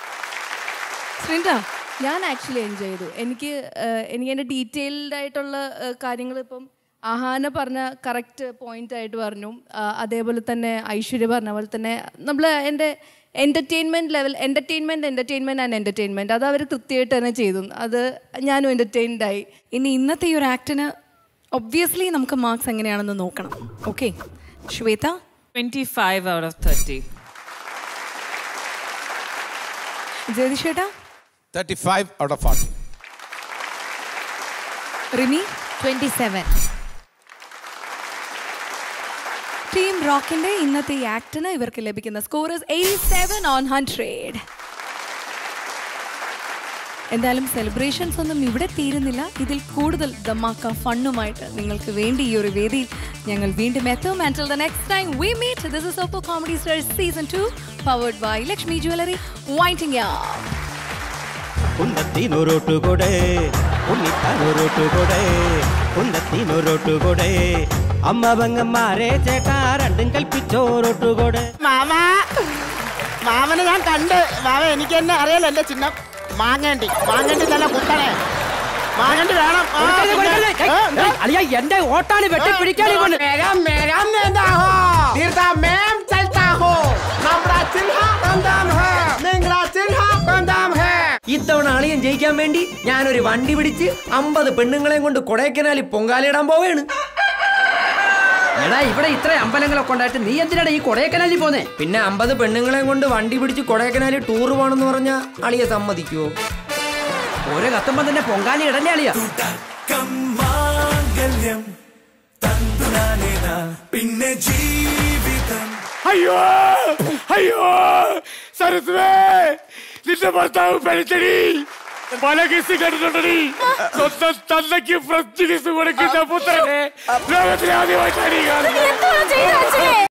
ഞാൻ ആക്ച്വലി എൻജോയ് ചെയ്തു. എനിക്ക് എൻ്റെ ഡീറ്റെയിൽഡ് ആയിട്ടുള്ള കാര്യങ്ങൾ ഇപ്പം ആഹാന പറഞ്ഞ കറക്റ്റ് പോയിന്റ് ആയിട്ട് പറഞ്ഞു. അതേപോലെ തന്നെ ഐശ്വര്യ പറഞ്ഞ പോലെ തന്നെ നമ്മൾ എൻ്റെ എൻ്റർടൈൻമെൻറ്റ് ലെവൽ, എൻ്റർടൈൻമെൻറ്റ് അത് അവർ കൃത്യമായിട്ട് തന്നെ ചെയ്തു. അത് ഞാനും എൻ്റർടൈൻഡ് ആയി. ഇനി ഇന്നത്തെ ഈ ഒരു ആക്ടിന് ഒബ്വിയസ്ലി നമുക്ക് മാർക്സ് എങ്ങനെയാണെന്ന് നോക്കണം. Okay, Shweta 25 out of 30. ജയതിഷേട്ടാ 35 out of 40. റിമി 27. ടീം റോക്കിന്റെ ഇന്നത്തെ ഈ ആക്ടിന് ഇവർക്ക് ലഭിക്കുന്ന സ്കോർ 87 on 100. എന്തായാലും സെലിബ്രേഷൻസ് ഒന്നും ഇവിടെ തീരുന്നില്ല. ഇതിൽ കൂടുതൽ ധമാക്ക ഫണ്ണുമായിട്ട് നിങ്ങൾക്ക് വേണ്ടി ഈ ഒരു വേദിയിൽ ഞങ്ങൾ വീണ്ടും എത്തും. Until the next time we meet, this is Oppo Comedy Stars Season 2 powered by Lakshmi Jewelry, winding up. ഉന്നത്തിനൊരൊട്ടുകൊടേ ഉണ്ണിത്താനൊരൊട്ടുകൊടേ ഉന്നത്തിനൊരൊട്ടുകൊടേ അമ്മ പെങ്ങന്മാരെ ചേട്ടാ രണ്ടും കൽപ്പിച്ചോരൊട്ടുകൊടേ. മാമനെ ഞാൻ കണ്ട്. മാമ എനിക്ക് തന്നെ അറിയാലോ എന്റെ ചിഹ്നം. മാങ്ങേണ്ടി നല്ല കുത്തണേ. മാങ്ങേണ്ടി വേണം. എന്റെ ഓട്ടാണ് വെട്ടിപ്പിടിക്കാൻ ഇത്തവണ അളിയൻ ജയിക്കാൻ വേണ്ടി ഞാനൊരു വണ്ടി പിടിച്ച് 50 പെണ്ണുങ്ങളെയും കൊണ്ട് കൊടൈക്കനാലിൽ പൊങ്കാലയിടാൻ പോവേണ്. എടാ ഇവിടെ ഇത്ര അമ്പലങ്ങളൊക്കെ ഉണ്ടായിട്ട് നീ എന്തിനാണ് ഈ കൊടൈക്കനാലിൽ പോന്നെ? പിന്നെ 50 പെണ്ണുങ്ങളെയും കൊണ്ട് വണ്ടി പിടിച്ച് കൊടൈക്കനാലിൽ ടൂർ പോകണമെന്ന് പറഞ്ഞാ അളിയെ സമ്മതിക്കുവോ? ഓരോ കത്തുമ്പോ തന്നെ പൊങ്കാലി ഇടല്ലേ അളിയ? പിന്നെ ജീവിതം. അയ്യോ അയ്യോ സരസ്വേ, നിന്റെ ഭർത്താവ് പഴിച്ചടി. പല കേസ് കണ്ടിട്ടുണ്ടടി. സ്വന്തം തന്നയ്ക്ക് ഫ്രഞ്ച് കേസ് കൊടുക്കുന്ന പുത്രനെ ലോകത്തിലെ ആദ്യമായിട്ടാണ് ഈ കാണുന്നത്.